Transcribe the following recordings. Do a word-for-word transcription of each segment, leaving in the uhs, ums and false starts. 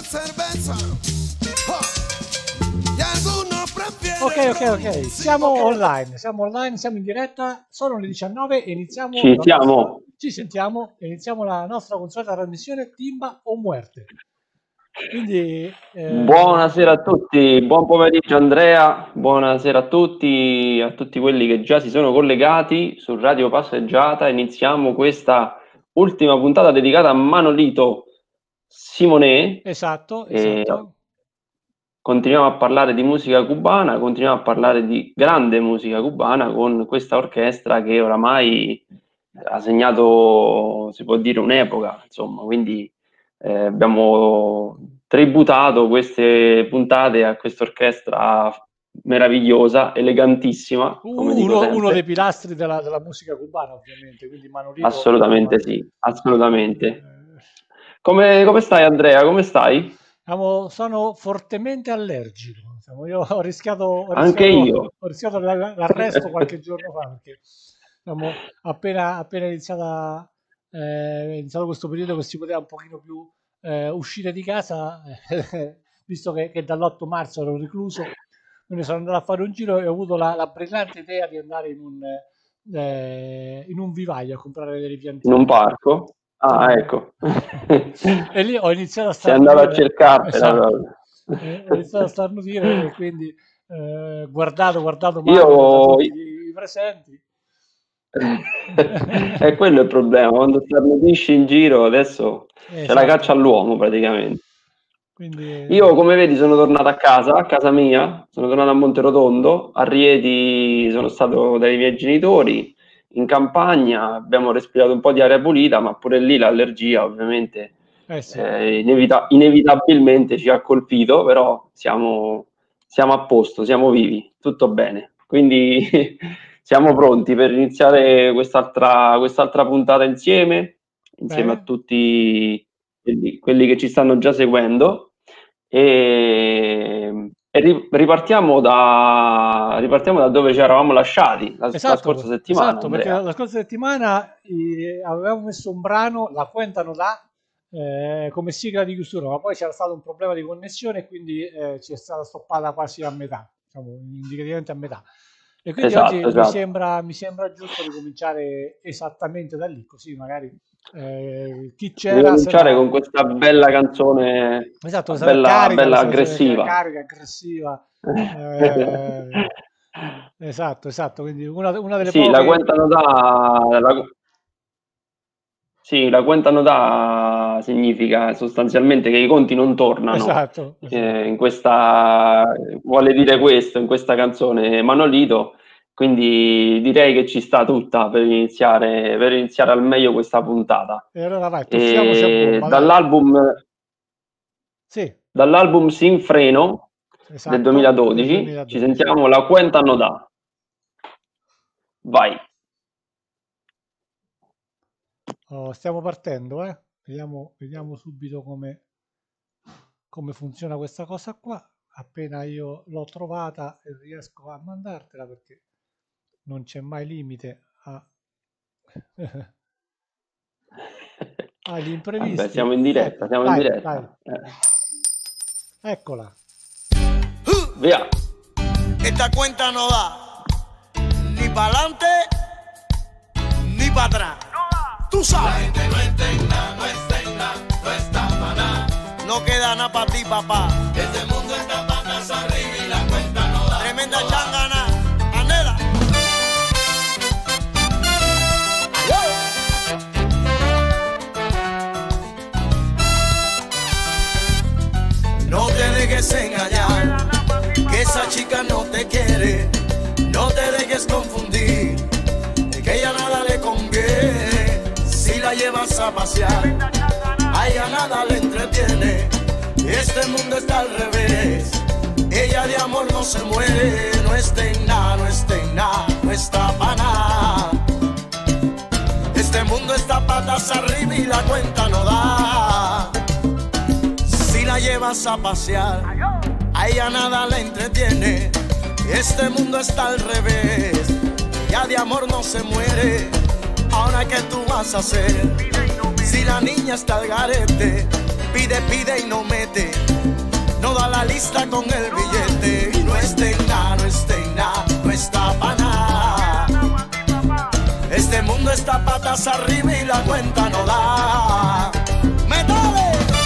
Ok, ok, ok, siamo online, siamo online, siamo in diretta, sono le diciannove e iniziamo. Ci siamo. Nostra... Ci sentiamo e iniziamo la nostra consueta trasmissione Timba o Muerte. Quindi, eh... buonasera a tutti, buon pomeriggio Andrea, buonasera a tutti, a tutti quelli che già si sono collegati su Radio Passeggiata. Iniziamo questa ultima puntata dedicata a Manolito Simonet. Esatto, esatto. Continuiamo a parlare di musica cubana, continuiamo a parlare di grande musica cubana con questa orchestra che oramai ha segnato, si può dire, un'epoca, insomma, quindi eh, abbiamo tributato queste puntate a questa orchestra meravigliosa, elegantissima, come uh, dico uno, sempre. Uno dei pilastri della, della musica cubana, ovviamente, quindi Manolito. Assolutamente sì, assolutamente. Eh... Come, come stai Andrea, come stai? Sono fortemente allergico. Io ho rischiato, ho anche rischiato, io ho rischiato l'arresto qualche giorno fa perché diciamo, appena, appena iniziata, eh, iniziato questo periodo che si poteva un pochino più eh, uscire di casa, eh, visto che, che dall'otto marzo ero recluso, quindi sono andato a fare un giro e ho avuto la, la brillante idea di andare in un, eh, in un vivaio a comprare delle piantine. In un parco? Ah, ecco. E lì ho iniziato a starnutire. Sei andato a cercartela. Esatto. Eh, ho iniziato a starnutire e quindi eh, guardato, guardato male Io... da tutti i presenti. È quello il problema, quando starnutisci in giro adesso esatto. C'è la caccia all'uomo praticamente. Quindi... Io, come vedi, sono tornato a casa, a casa mia, sono tornato a Monterotondo, a Rieti sono stato dai miei genitori, in campagna, abbiamo respirato un po' di aria pulita, ma pure lì l'allergia ovviamente eh sì. eh, inevita- inevitabilmente ci ha colpito, però siamo, siamo a posto, siamo vivi, tutto bene. Quindi siamo pronti per iniziare quest'altra, quest'altra puntata insieme, insieme Bene. a tutti quelli, quelli che ci stanno già seguendo. E... E ripartiamo da, ripartiamo da dove ci eravamo lasciati la, esatto, la scorsa settimana. Esatto, perché la, la scorsa settimana eh, avevamo messo un brano, La Cuenta No Da, eh, come sigla di chiusura, ma poi c'era stato un problema di connessione e quindi eh, ci è stata stoppata quasi a metà, diciamo, indicativamente a metà. E quindi esatto, oggi esatto. Mi, sembra, mi sembra giusto ricominciare esattamente da lì, così magari eh, chi c'era... Ricominciare con questa bella canzone, esatto, bella, carica, bella aggressiva. Carica, aggressiva. Eh, esatto, esatto, quindi una, una delle sì, poche... la Cuenta No Da... La... Sì, la Cuenta No Da significa sostanzialmente che i conti non tornano. Esatto, esatto. Eh, in questa vuole dire questo in questa canzone Manolito, quindi direi che ci sta tutta per iniziare per iniziare al meglio questa puntata. E allora vai, tuffiamoci a bomba, dall'album sì. dall'album Sinfreno esatto, del duemiladodici, del duemiladodici, ci sentiamo La Cuenta No Da. Vai. Oh, stiamo partendo, eh? Vediamo, vediamo subito come, come funziona questa cosa qua. Appena io l'ho trovata e riesco a mandartela, perché non c'è mai limite a... agli imprevisti. Vabbè, siamo in diretta, siamo dai, in diretta. Eh. Eccola. Via. Esta cuenta no da ni para adelante ni para atrás. Tú sabes. La gente no está, no está, no está para nada. No queda nada para ti, papá. Este mundo está patas arriba y la cuenta no da. Tremenda no changana, Anela. No te dejes engañar, que esa chica no te quiere. No te dejes confundir, que ella nada le conviene. Si la llevas a pasear, a ella nada le entretiene. Este mundo está al revés, ella de amor no se muere. No está en nada, no está en nada, no está para nada. Este mundo está patas arriba y la cuenta no da. Si la llevas a pasear, a ella nada le entretiene. Este mundo está al revés, ella de amor no se muere. Ahora que tú vas a hacer, si la niña está al garete, pide, pide y no mete, no da la lista con el billete. Y no está en nada, no está en nada, no está pa' nada. Este mundo está patas arriba y la cuenta no da. ¡Metale!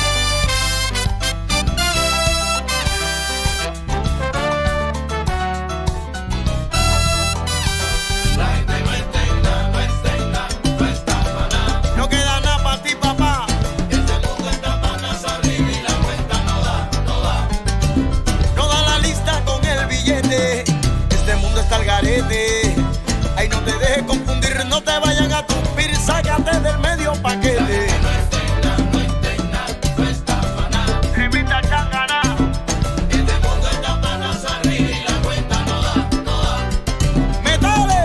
Ay, no te dejes confundir, no te vayan a tupir, sácate del medio paquete. No está en nada, no está en nada, no está pa' nada. Evita changana. Este mundo está patas arriba y la cuenta no da, no da. ¡Metale!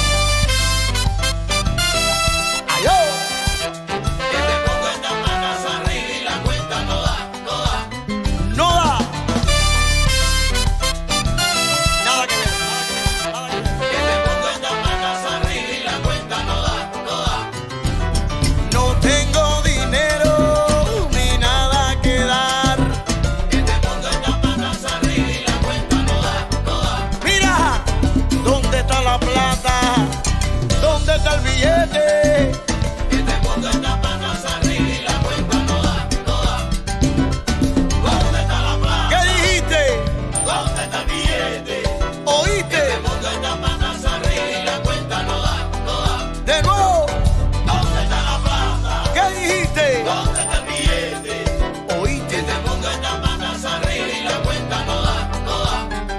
¡Ay, oh! Este mundo está patas arriba y la cuenta no da, no da. ¡No da! Nada que ver. ¿Dónde está el billete? Este mundo está patas arriba y la cuenta no da, no da. ¿Dónde está la plata? ¿Qué dijiste? ¿Dónde está el billete? ¿Oíste? Este mundo está patas arriba y la cuenta no da, no da. De nuevo. ¿Dónde está la plata? ¿Qué dijiste? ¿Dónde está el billete? ¿Oíste? Este mundo está patas arriba y la cuenta no da, no da.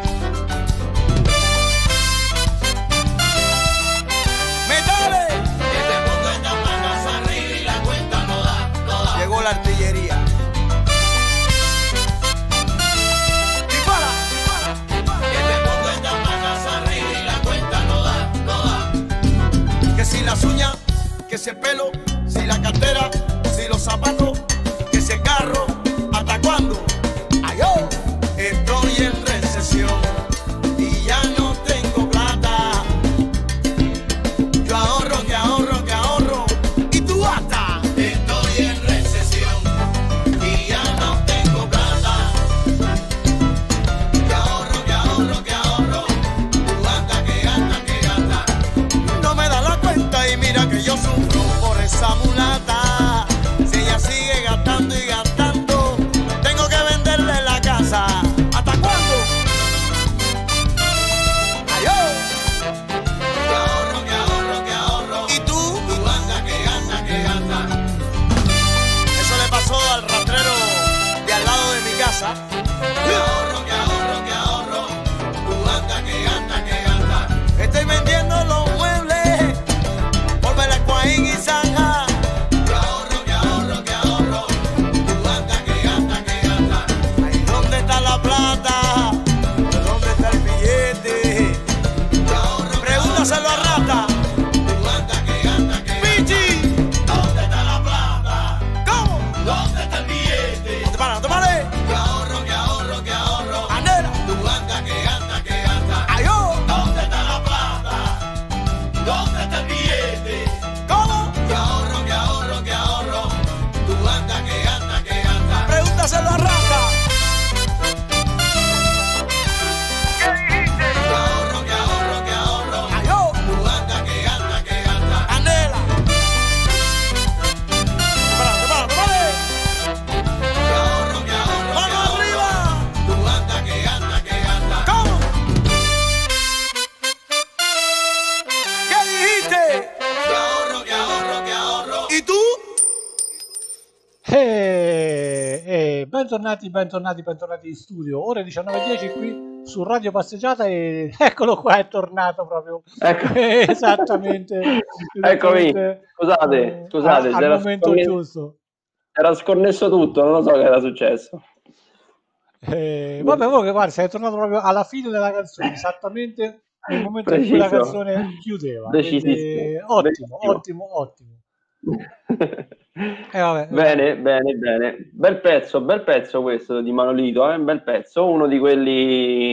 Llegó la artillería. Dispara. Este mundo está patas arriba y la cuenta no da, no da. Que si las uñas, que si el pelo, si la cartera, si los zapatos, que si el carro, ¿hasta cuándo? Ay, oh, estoy en recesión y ya no tengo plata. Yo ahorro, que ahorro, que ahorro y tú hasta. Estoy en recesión y ya no tengo plata. Que ahorro, que ahorro, que ahorro. Tú gasta, que gasta, que gasta. No me da la cuenta y mira que yo sufro por esa mulata. Si ella sigue gastando y gastando, tengo que venderle la casa. ¿Hasta cuándo? Ay, oh. Que ahorro, que ahorro, que ahorro. Y tú, tú gasta, que gasta, que gasta. Eso le pasó al rastrero de al lado de mi casa. Que ahorro, que ahorro, que ahorro. Tú gasta, que gasta, que gasta. Estoy vendiendo los muebles por Belascuaín y Zanja. Que ahorro, que ahorro, que ahorro. Tú gasta, que gasta, que gasta. Ahí ¿dónde está la plata? ¿Dónde está el billete? Que ahorro, pregúntaselo a Rata. Tú gasta, que gasta, que gasta. Pichi, ¿dónde está la plata? ¿Cómo? ¿Dónde está el billete? ¿Dónde para? ¿Dónde para? Que ahorro, que ahorro, que ahorro. Anera. Tú gasta, que gasta, que gasta. Ay, oh. ¿Dónde está la plata? ¿Dónde está el billete? ¿Cómo? Que ahorro, que ahorro, que ahorro. Tú gasta, que gasta, que gasta. Pregúntaselo a Rata. ¿Qué dijiste? Que ahorro, que ahorro, que ahorro. Ay, oh. Tú gasta, que gasta, que gasta. Anela. Para, para, para. Que ahorro, que ahorro. ¡Mano arriba! Tú gasta, que gasta, que gasta. ¿Cómo? ¿Qué dijiste? Que ahorro, que ahorro, que ahorro. ¿Y tú? E, e bentornati, bentornati, bentornati in studio. Ore diciannove e dieci qui su Radio Passeggiata e eccolo qua, è tornato proprio. Ecco. Esattamente. Eccomi. esattamente, Scusate, eh, scusate, al, al c'era momento sconne- giusto. era sconnesso tutto, non lo so che era successo. Eh, vabbè, comunque, guarda, sei tornato proprio alla fine della canzone, esattamente nel momento in cui la Preciso. canzone chiudeva. Decisissimo. Quindi, ottimo, Benissimo. ottimo, ottimo. Eh, vabbè, Bene, bene, bene. Bel pezzo, bel pezzo questo di Manolito, eh? Bel pezzo, uno di quelli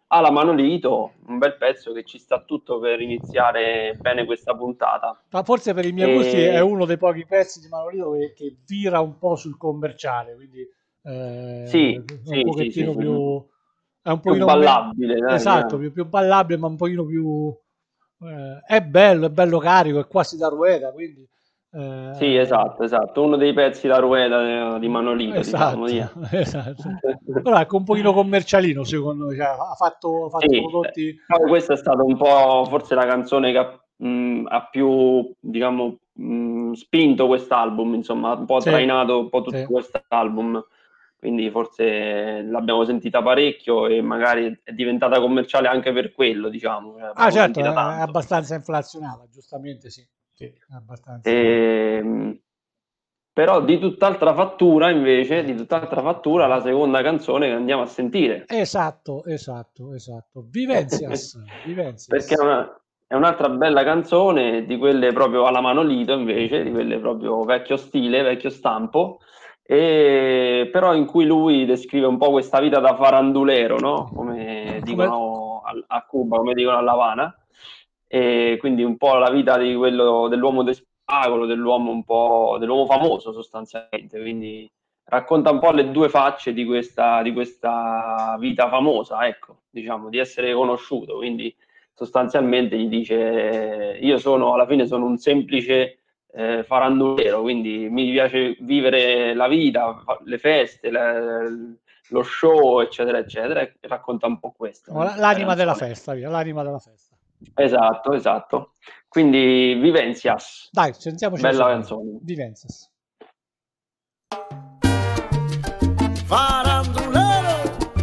alla Manolito, un bel pezzo che ci sta tutto per iniziare bene questa puntata. Ma forse per i miei E- gusti è uno dei pochi pezzi di Manolito che, che vira un po' sul commerciale, quindi eh, Sì, è un sì, sì, pochettino sì, più... È un più pochino me- ballabile, dai, esatto, eh. più, più ballabile, ma un pochino più... eh, è bello, è bello carico, è quasi da rueda, quindi... eh, Sì, esatto, esatto, uno dei pezzi da rueda di Manolito, diciamo. Esatto, Di- esatto. Però ecco, un pochino commercialino secondo me, cioè, ha fatto, ha fatto Sì, prodotti... poi questa è stata un po' forse la canzone che ha, mh, ha più, diciamo, mh, spinto quest'album, insomma, un po' Sì, trainato un po' tutto sì. quest'album, quindi forse l'abbiamo sentita parecchio e magari è diventata commerciale anche per quello, diciamo, cioè, Ah, l'abbiamo certo, è, sentita è tanto. abbastanza inflazionata, giustamente sì. Sì, è abbastanza... Ehm, Però di tutt'altra fattura, invece, di tutt'altra fattura, la seconda canzone che andiamo a sentire. Esatto, esatto, esatto. Vivencias, Perché è, Vivencias. una- è un'altra bella canzone di quelle proprio alla Manolito, invece, di quelle proprio vecchio stile, vecchio stampo, e però in cui lui descrive un po' questa vita da farandulero, no? Come Come... dicono a, a Cuba, come dicono a La Habana, e quindi un po' la vita di quello, dell'uomo di spettacolo, dell'uomo un po' dell'uomo famoso sostanzialmente, quindi racconta un po' le due facce di questa, di questa vita famosa, ecco, diciamo, di essere conosciuto, quindi sostanzialmente gli dice io sono, alla fine sono un semplice eh, farandulero, quindi mi piace vivere la vita, fa- le feste, le- lo show, eccetera, eccetera, e racconta un po' questo in questa L'anima della canzone. festa, via, l'anima della festa. Esatto, esatto. Quindi Vivencias, Dai, sentiamocela bella subito. canzone. Vivencias. Farandulero,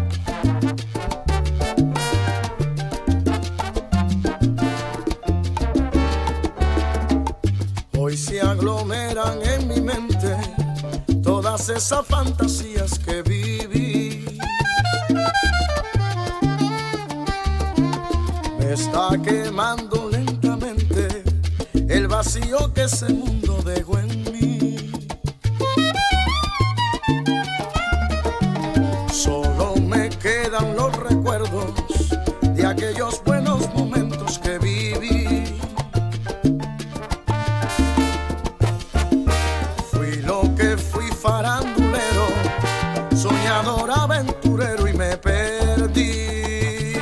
hoy se aglomeran en mi mente todas esas fantasías que viví. Me está quemando lentamente el vacío que ese mundo dejó en mí. Solo me quedan los recuerdos de aquellos buenos momentos que viví. Fui lo que fui farandulero, soñador, aventurero y me perdí.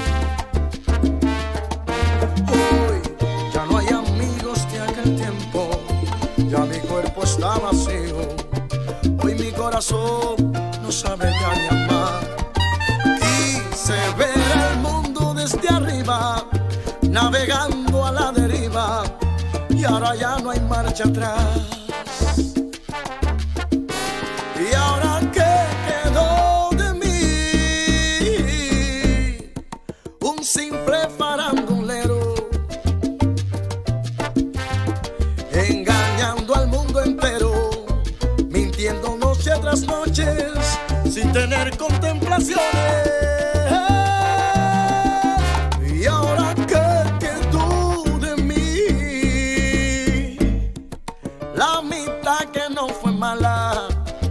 Hoy ya no hay amigos de aquel tiempo, ya mi cuerpo está vacío. Hoy mi corazón no sabe ya ni amar. Quise ver el mundo desde arriba, navegando a la deriva, y ahora ya no hay marcha atrás. Y ahora qué quedó de mí, un simple farandulero, engañando al mundo entero, mintiendo noche tras noches, sin tener contemplaciones. Y ahora qué quedó de mí, la mitad que no fue mala.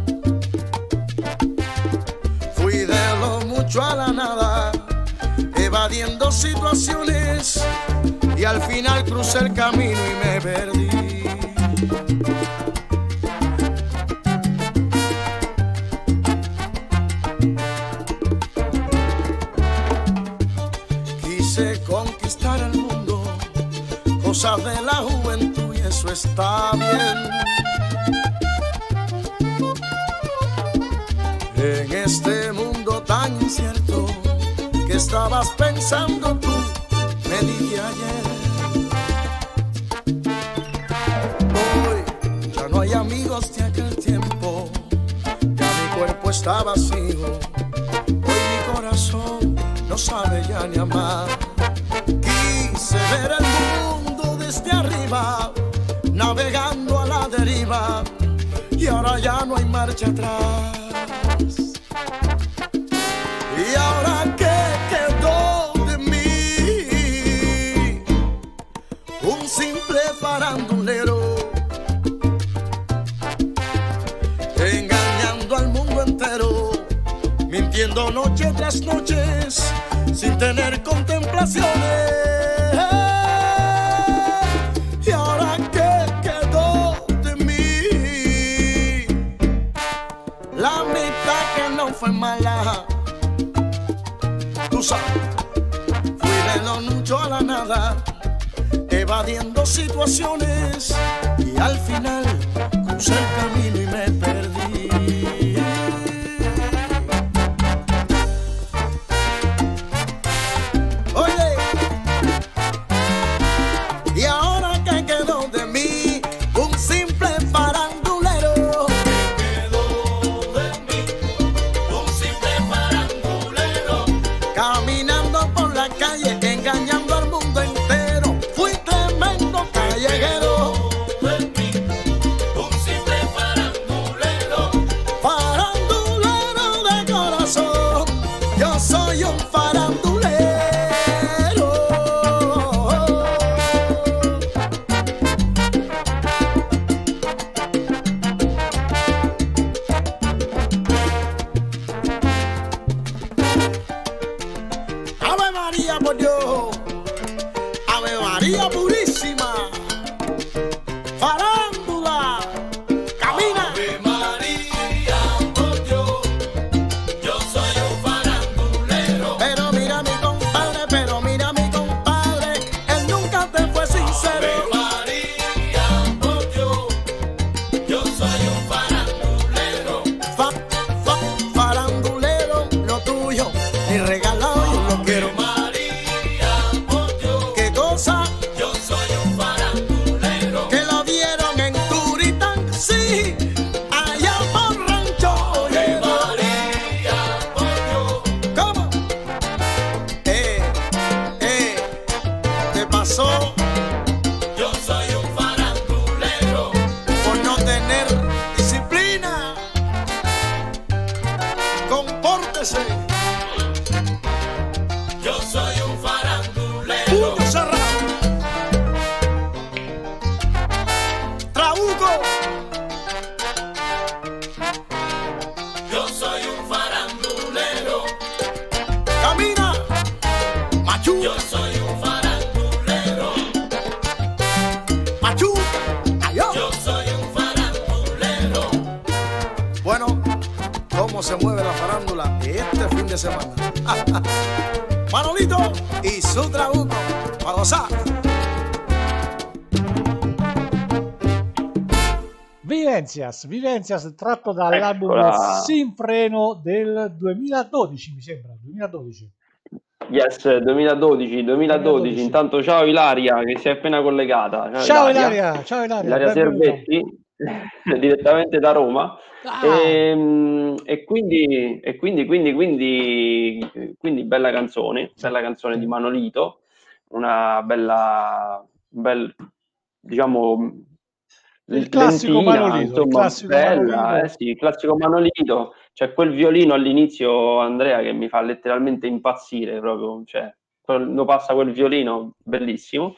Fui de lo mucho a la nada, evadiendo situaciones, y al final crucé el camino y me perdí. Quise conquistar el mundo, cosas de la juventud, y eso está bien. En este mundo tan incierto, ¿qué estabas pensando tú? Me dije ayer. Hoy ya no hay amigos de aquel tiempo, ya mi cuerpo está vacío. Hoy mi corazón no sabe ya ni amar. Quise ver el mundo desde arriba, navegando a la deriva, y ahora ya no hay marcha atrás. Y ahora qué quedó de mí, un simple farandulero, engañando al mundo entero, mintiendo noche tras noches, sin tener contemplaciones. Y ahora qué quedó de mí, la mitad que no fue mala, tú sabes, fui de lo mucho a la nada, evadiendo situaciones y al final crucé el camino y me perdí. Oye, y ahora que quedó de mí un simple farandulero. ¿Qué quedó de mí? Un simple farandulero. Caminando por la calle, engañando al mundo entero. Fui tremendo callejero. De mí, un simple farandulero. Farandulero de corazón. Yo soy un farandulero. Ave María por Dios, Ave María purísima, farándula, camina. Ave María por Dios, yo soy un farandulero. Pero mira mi compadre, pero mira mi compadre, él nunca te fue sincero. Ave María por Dios, yo soy un farandulero. Fa, fa, farandulero, lo tuyo, ni regalado yo lo quiero. María por Dios, qué cosa, yo soy un farandulero. Que lo vieron en Turitán, sí, allá por Rancho Oye. María por Dios, ¿cómo? Eh, eh, ¿qué pasó? Yo soy un farandulero por no tener disciplina. Compórtese. Yo soy un farandulero. Puño cerrado. Trabuco. Yo soy un farandulero. Camina. Machú. Yo soy un farandulero. Machú. Ayó. Yo soy un farandulero. Bueno, ¿cómo se mueve la farándula este fin de semana? Manolito y su trabuco, para gozar. Vivencias, Vivencias tratto dall'album Eccola. Sinfreno del duemiladodici, mi sembra, duemiladodici. Yes, duemiladodici, duemiladodici. Intanto ciao Ilaria che si è appena collegata. Ciao Ilaria, ciao Ilaria. Ilaria benvenuta. Servetti, direttamente da Roma. Ah, E, e quindi, e quindi, quindi, quindi, quindi bella canzone, bella canzone di Manolito, una bella, bel, diciamo, il classico lentina, Manolito, il insomma, classico bella, Manolito. eh sì, il classico Manolito. C'è quel violino all'inizio, Andrea, che mi fa letteralmente impazzire proprio, cioè, quando passa quel violino, bellissimo.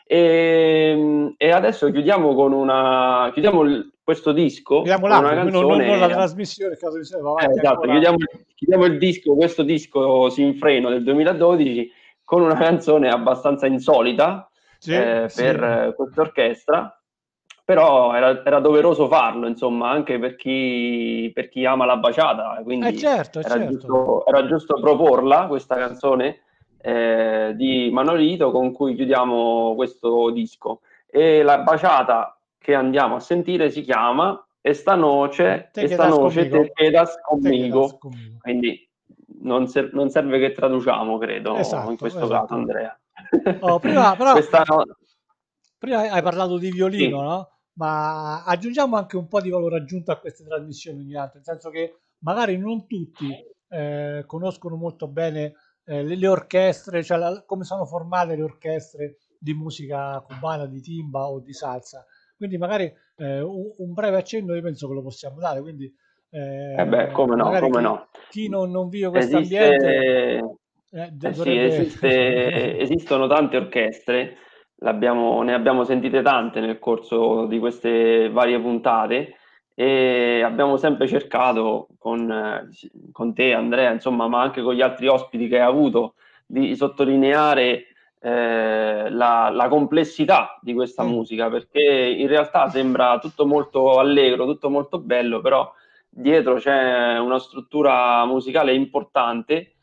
E, e adesso chiudiamo con una chiudiamo il, questo disco Chiudiamo con l'album, una non, canzone. non la trasmissione, caso di sé, va Eh, avanti esatto, ancora. chiudiamo, chiudiamo il disco, questo disco Sinfreno del duemiladodici con una canzone abbastanza insolita, Sì, eh, sì. per eh, questa orchestra, però era, era doveroso farlo, insomma, anche per chi, per chi ama la baciata, quindi Eh certo, eh era, certo. giusto, era giusto proporla, questa canzone eh, di Manolito con cui chiudiamo questo disco. E la baciata che andiamo a sentire si chiama Esta noche, Te esta quedas noche conmigo. te quedas Te conmigo. quedas conmigo. Quindi non, ser- non serve che traduciamo, credo, Esatto, in questo esatto. caso, Andrea. Oh, prima, però, Questa no- prima hai parlato di violino, Sì. no? Ma aggiungiamo anche un po' di valore aggiunto a queste trasmissioni ogni tanto, nel senso che magari non tutti eh, conoscono molto bene eh, le, le orchestre, cioè la- come sono formate le orchestre di musica cubana, di timba o di salsa. Quindi magari eh, un, un breve accenno io penso che lo possiamo dare, quindi eh, Eh beh, come no, magari come chi, no. chi non, non vive questo ambiente Esiste, eh, d- eh sì, dovrebbe... esiste, esistono tante orchestre, l'abbiamo- ne abbiamo sentite tante nel corso di queste varie puntate e abbiamo sempre cercato con, eh, con te, Andrea, insomma, ma anche con gli altri ospiti che hai avuto, di sottolineare eh, la, la complessità di questa mm. musica, perché in realtà sembra tutto molto allegro, tutto molto bello, però dietro c'è una struttura musicale importante,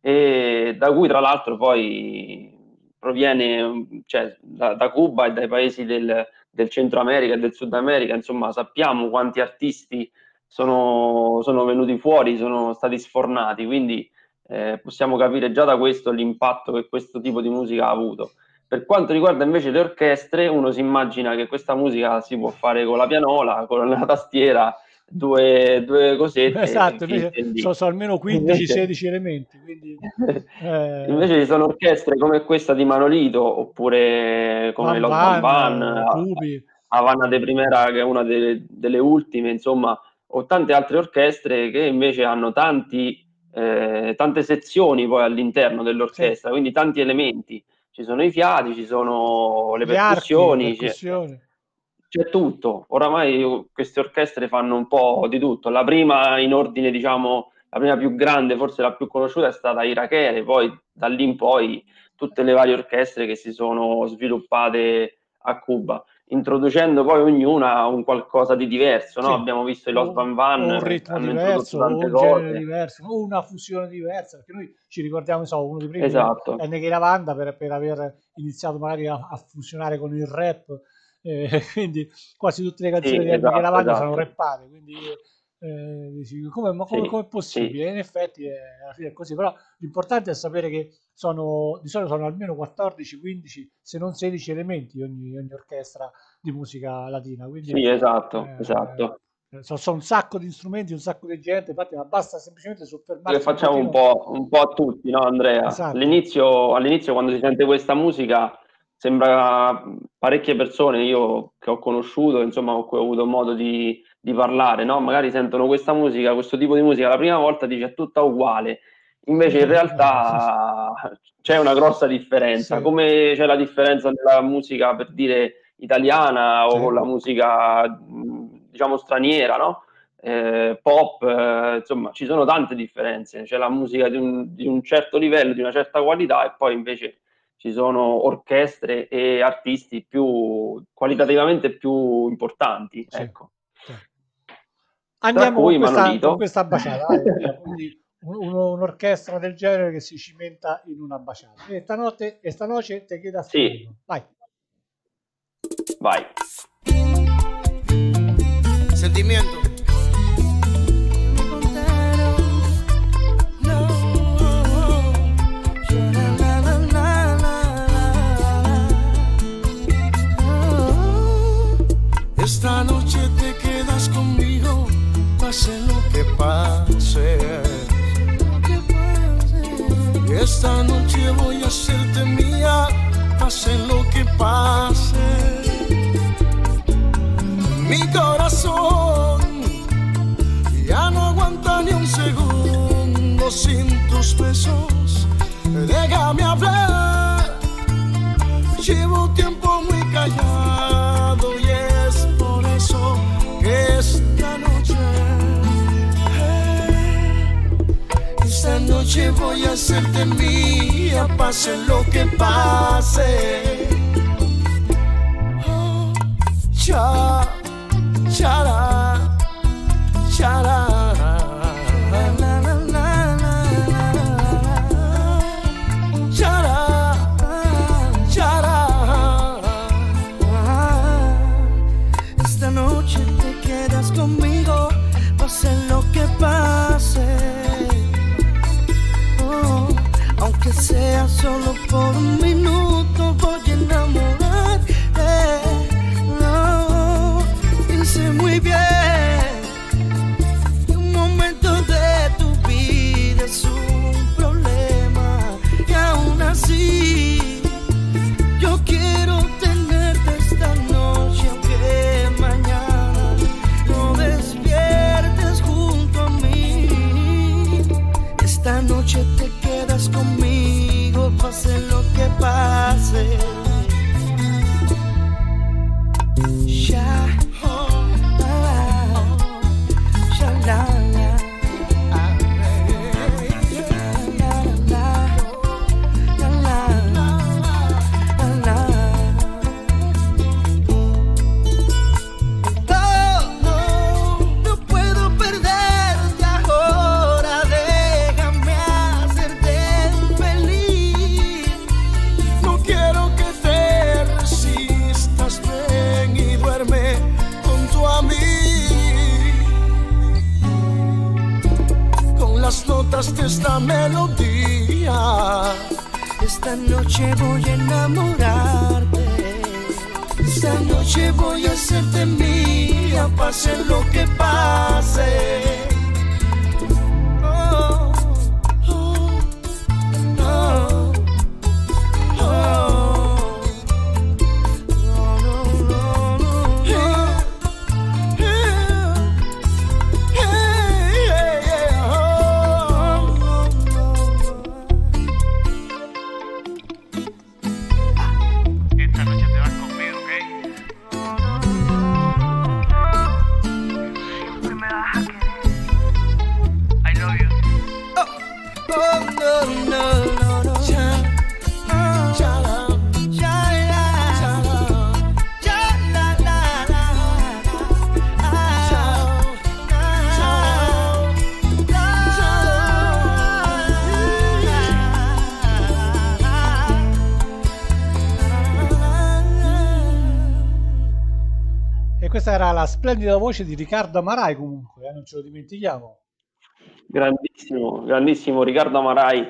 e da cui tra l'altro poi proviene, cioè, da, da Cuba e dai paesi del, del Centro America e del Sud America. Insomma, sappiamo quanti artisti sono, sono venuti fuori, sono stati sfornati, quindi eh, possiamo capire già da questo l'impatto che questo tipo di musica ha avuto. Per quanto riguarda invece le orchestre, uno si immagina che questa musica si può fare con la pianola, con la tastiera, due, due cosette. Esatto, invece sono, sono almeno quindici sedici elementi. Quindi, eh... invece ci sono orchestre come questa di Manolito, oppure come Los Van Van, Havana de Primera, che è una delle, delle ultime, insomma, o tante altre orchestre che invece hanno tanti, eh, tante sezioni poi all'interno dell'orchestra, sì. Quindi tanti elementi. Ci sono i fiati, ci sono le percussioni, archi, percussioni. C'è tutto. Oramai queste orchestre fanno un po' di tutto. La prima in ordine, diciamo, la prima più grande, forse la più conosciuta, è stata Irachere, poi da lì in poi tutte le varie orchestre che si sono sviluppate a Cuba, introducendo poi ognuna un qualcosa di diverso, no? Sì. Abbiamo visto i Los Van Van, un ritmo diverso, un genere diverso, una fusione diversa, perché noi ci ricordiamo, so, uno dei primi esatto. è Neghi Lavanda, per, per aver iniziato magari a, a fusionare con il rap, eh, quindi quasi tutte le canzoni sì, di esatto, Neghi Lavanda esatto. sono rappate, quindi eh, dici, come, ma come, sì, come è possibile? Sì. In effetti è, alla fine è così, però l'importante è sapere che sono di solito sono almeno quattordici quindici se non sedici elementi ogni, ogni orchestra di musica latina, quindi sì, esatto, eh, esatto. Eh, sono, sono un sacco di strumenti, un sacco di gente, infatti ma basta semplicemente soffermarsi. Che facciamo un, un po', un po' a tutti, no Andrea? Esatto. All'inizio, all'inizio quando si sente questa musica sembra parecchie persone, io che ho conosciuto, insomma, con cui ho avuto modo di, di parlare, no? Magari sentono questa musica, questo tipo di musica la prima volta, dice è tutta uguale. Invece in realtà c'è una grossa differenza, sì. Come c'è la differenza nella musica, per dire, italiana o sì. Con la musica, diciamo, straniera, no? Eh, pop, eh, insomma, ci sono tante differenze. C'è la musica di un, di un certo livello, di una certa qualità, e poi invece ci sono orchestre e artisti più qualitativamente più importanti. Sì. Ecco. Sì. Andiamo con questa, con questa baciata. Quindi un'orchestra del genere che si cimenta in una baciata. E stanotte e stanotte te chiedo a sì. Vai. Vai. Sentimiento. Esta noche te quedas conmigo, pase lo que pase. Esta noche voy a hacerte mía, pase lo que pase. Mi corazón ya no aguanta ni un segundo sin tus besos. Déjame hablar, llevo tiempo muy callado y es por eso que esta noche, esta noche voy a hacerte mía, pase lo que pase. Oh, cha, cha-ra, cha-ra. Conmigo, pase lo que pase, oh, aunque sea solo por un minuto, voy a enamorarte. No, piense muy bien, un momento de tu vida es un problema, y aún así yo quiero tenerte esta noche, aunque mañana esta noche te quedas conmigo, pase lo que pase. esta melodía. Esta noche voy a enamorarte. Esta noche voy a hacerte mía, pase lo que pase. Oh, oh, oh, oh. Esta noche te vas conmigo, ¿ok? Siempre me vas a querer. I love you. Oh, no, no, no, no. Cha, cha, la, cha, la, cha, la, cha, la, la, la, ah, cha, cha, E questa era la splendida voce di Riccardo Amarai, comunque, eh, non ce lo dimentichiamo. Grandissimo, grandissimo Riccardo Amarai.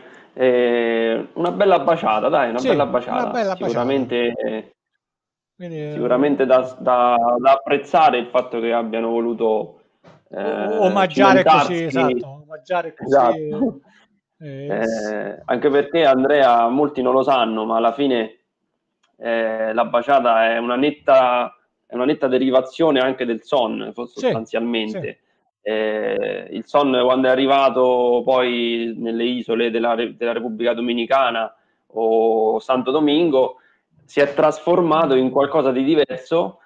Eh, una bella baciata, dai, una Sì, bella una baciata. bella Sicuramente, eh, Quindi, eh, sicuramente da, da- da apprezzare il fatto che abbiano voluto eh, omaggiare così, cimentarsi. esatto, omaggiare così. Esatto. eh, Eh, anche perché, Andrea, molti non lo sanno, ma alla fine eh, la baciata è una netta, è una netta derivazione anche del son, sostanzialmente. Eh, il son, quando è arrivato poi nelle isole della, Re- della Repubblica Dominicana o Santo Domingo, si è trasformato in qualcosa di diverso,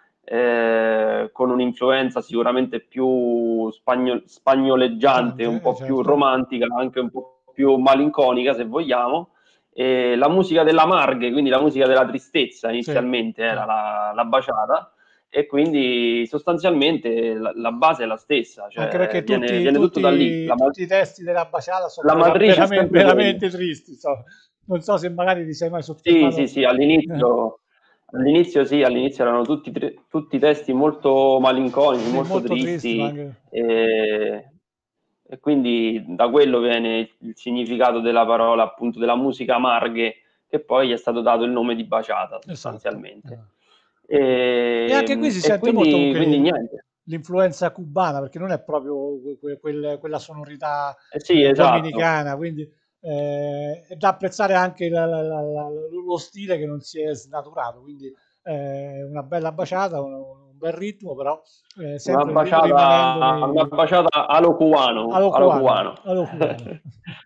eh, con un'influenza sicuramente più spagno- spagnoleggiante, un po' più certo. romantica, anche un po' più malinconica, se vogliamo. E la musica della Marghe, quindi la musica della tristezza, inizialmente era la, la baciata, e quindi sostanzialmente la, la base è la stessa, cioè Anche perché viene, tutti, viene tutto tutti- da lì. La ma- tutti i testi della baciata sono La vera- matrice è veramente, sempre veramente tristi. so. Non so se magari ti sei mai Sì, soffermato. sì, sì, all'inizio, all'inizio sì, all'inizio erano tutti, tri- tutti testi molto malinconici, Sì, molto, molto tristi, tristi, ma anche- e, e quindi da quello viene il significato della parola, appunto, della musica Marghe, che poi gli è stato dato il nome di baciata, sostanzialmente. Esatto. E, E anche qui si e sente quindi, molto comunque quindi niente. l'influenza cubana, perché non è proprio que- que- quel- quella sonorità Eh sì, eh, esatto. dominicana, quindi eh, è da apprezzare anche la- la- la- la- lo stile che non si è snaturato, quindi eh, una bella baciata, un, un bel ritmo, però eh, Una sempre baciata, rimanendo nei- una baciata allo cubano. allo allo cubano, cubano. allo cubano.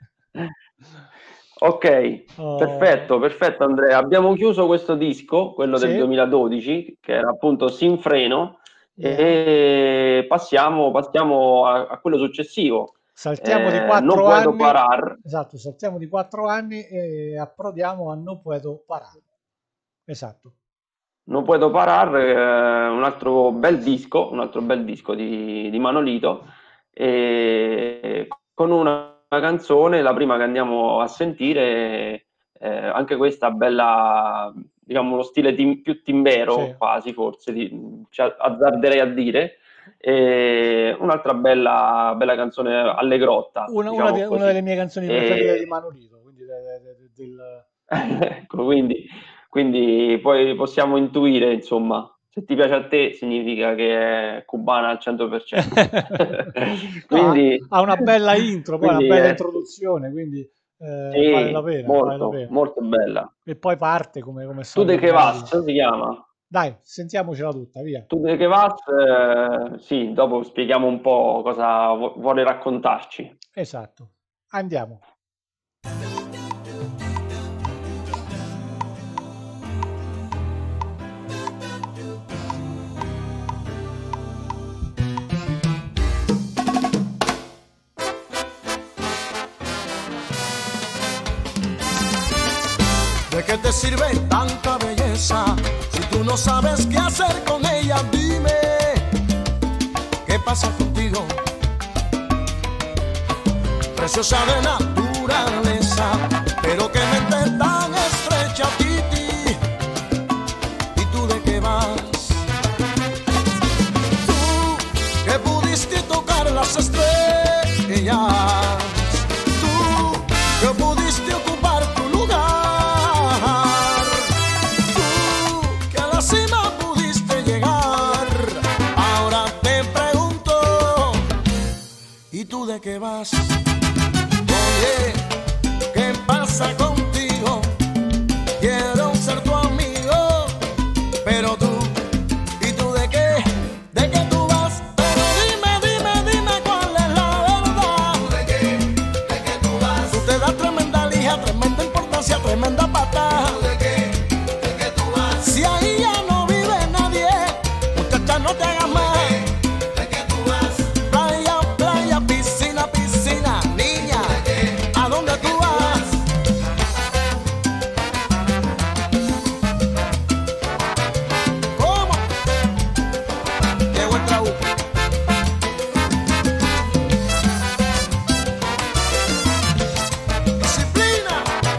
Ok, Oh. perfetto, perfetto Andrea. Abbiamo chiuso questo disco, quello Sì. del duemiladodici, che era appunto Sinfreno, Yeah. e passiamo, passiamo a, a quello successivo. Saltiamo di Eh, quattro No Puedo anni. Parar. Esatto, saltiamo di quattro anni e approdiamo a No Puedo Parar. Esatto. No Puedo Parar, eh, un altro bel disco, un altro bel disco di, di Manolito, e con una canzone, la prima che andiamo a sentire, eh, anche questa bella, diciamo, uno stile tim- più timbero, Sì. quasi forse, di, cioè, azzarderei a dire, e un'altra bella, bella canzone allegrotta. Una, diciamo una de- così. una delle mie canzoni E- preferite di Manolito, quindi de- de- de- del... Ecco, quindi, quindi poi possiamo intuire, insomma, se ti piace a te significa che è cubana al cento per cento. Quindi, No, ha ha una bella intro, poi quindi una bella è- introduzione, quindi eh, sì, vale la pena, vale la molto, pena. molto bella. E poi parte come, come Tu solito. de che vas si chiama? Dai, sentiamocela tutta, via. Tu de che vas, eh, sì, dopo spieghiamo un po' cosa vu- vuole raccontarci. Esatto. Andiamo. ¿De qué te sirve tanta belleza si tú no sabes qué hacer con ella? Dime, ¿qué pasa contigo? Preciosa de naturaleza, pero qué mente tan estrecha, Titi. ¿Y tú de qué vas? Tú que pudiste tocar las estrellas, tú que vas. Oye, ¿qué pasa contigo? Quiero ser tu amigo, pero tú, ¿y tú de qué? ¿De qué tú vas? Pero dime, dime, dime cuál es la verdad. ¿De qué? ¿De qué tú vas? Tú te das tremenda lija, tremenda importancia, tremenda patada. ¿De qué? ¿De qué tú vas? Si ahí ya no vive nadie, muchacha, no te hagas más. ¿De qué tú vas? Playa, playa, piscina, piscina, niña, ¿a dónde tú vas? ¿Cómo? Llegó el trabuco. Disciplina.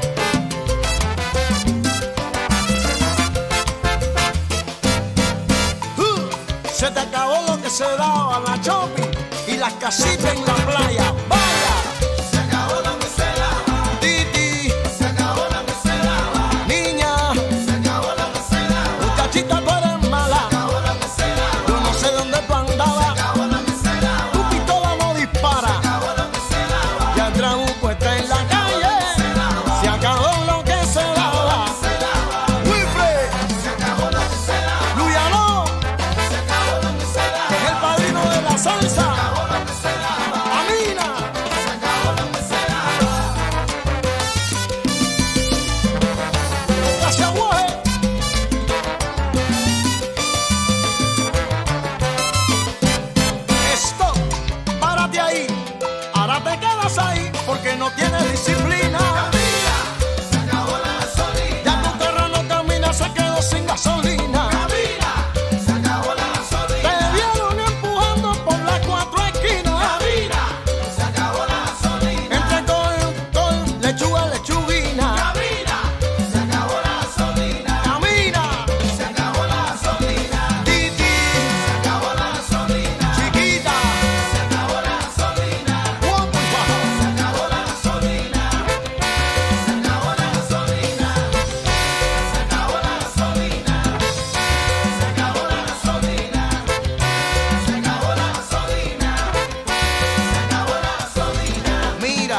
Uh, Se te acabó lo que se daba, la shopping y las casitas en la playa. Vaya. Se acabó lo que se daba. Titi. Se acabó lo que se daba. Niña. Se acabó lo que se daba. Muchachita, tú eres mala. Se acabó lo que se daba. Yo no sé dónde tú andabas. Se acabó lo que se daba. Tu pistola no dispara. Se acabó lo que se daba. Ya el trabuco está en la calle. Se acabó lo que se daba. Wilfred. Se acabó lo que se daba. Luyano. Se acabó lo que se daba. Que es el padrino de la salsa. Se acabó lo que se daba. Amina. Se acabó lo que se daba. Gracias, Woje. Stop, párate ahí, ahora te quedas ahí porque no tienes disciplina. Camina, se acabó la gasolina. Ya tu carro no camina, se quedó sin gasolina. Camina, se acabó la gasolina. Te vieron empujando por las cuatro esquinas. Camina, se acabó la gasolina. Entre col, col, lechuga, lechuguina. Camina, se acabó la gasolina. Camina, se acabó la gasolina. Titi, se acabó la gasolina. Chiquita, se acabó la gasolina. Juan, por favor, se acabó la gasolina. Se acabó la gasolina. Se acabó la gasolina. Se acabó la gasolina. Se acabó la gasolina. Se acabó la gasolina. Mira,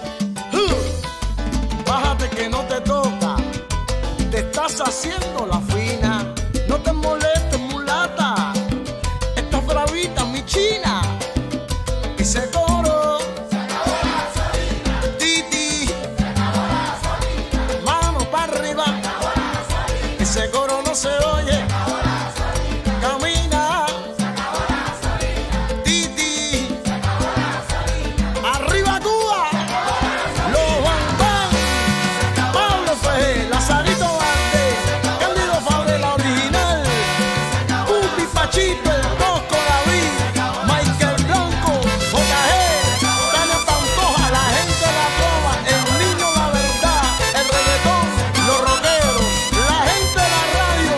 uh, bájate que no te toca. Te estás haciendo la fina. No te molestes, mulata. Estás bravita, mi china. Ese coro. Se acabó la gasolina. Titi. Se acabó la gasolina. Mano para arriba. Se acabó la gasolina. Ese coro no se oye. Se acabó la gasolina. Camina. Se acabó la gasolina. Titi. Se acabó la gasolina. Arriba Cuba. Los Van Damme. Pablo Fejé, Lazarito Valdés, Cándido Fabre, la original. Pupi Pachito, el Bosco David, Michael Blanco, J G, Tania Pantoja, la gente de la trova, el niño la verdad, el reggaetón, los rockeros, la gente de la radio.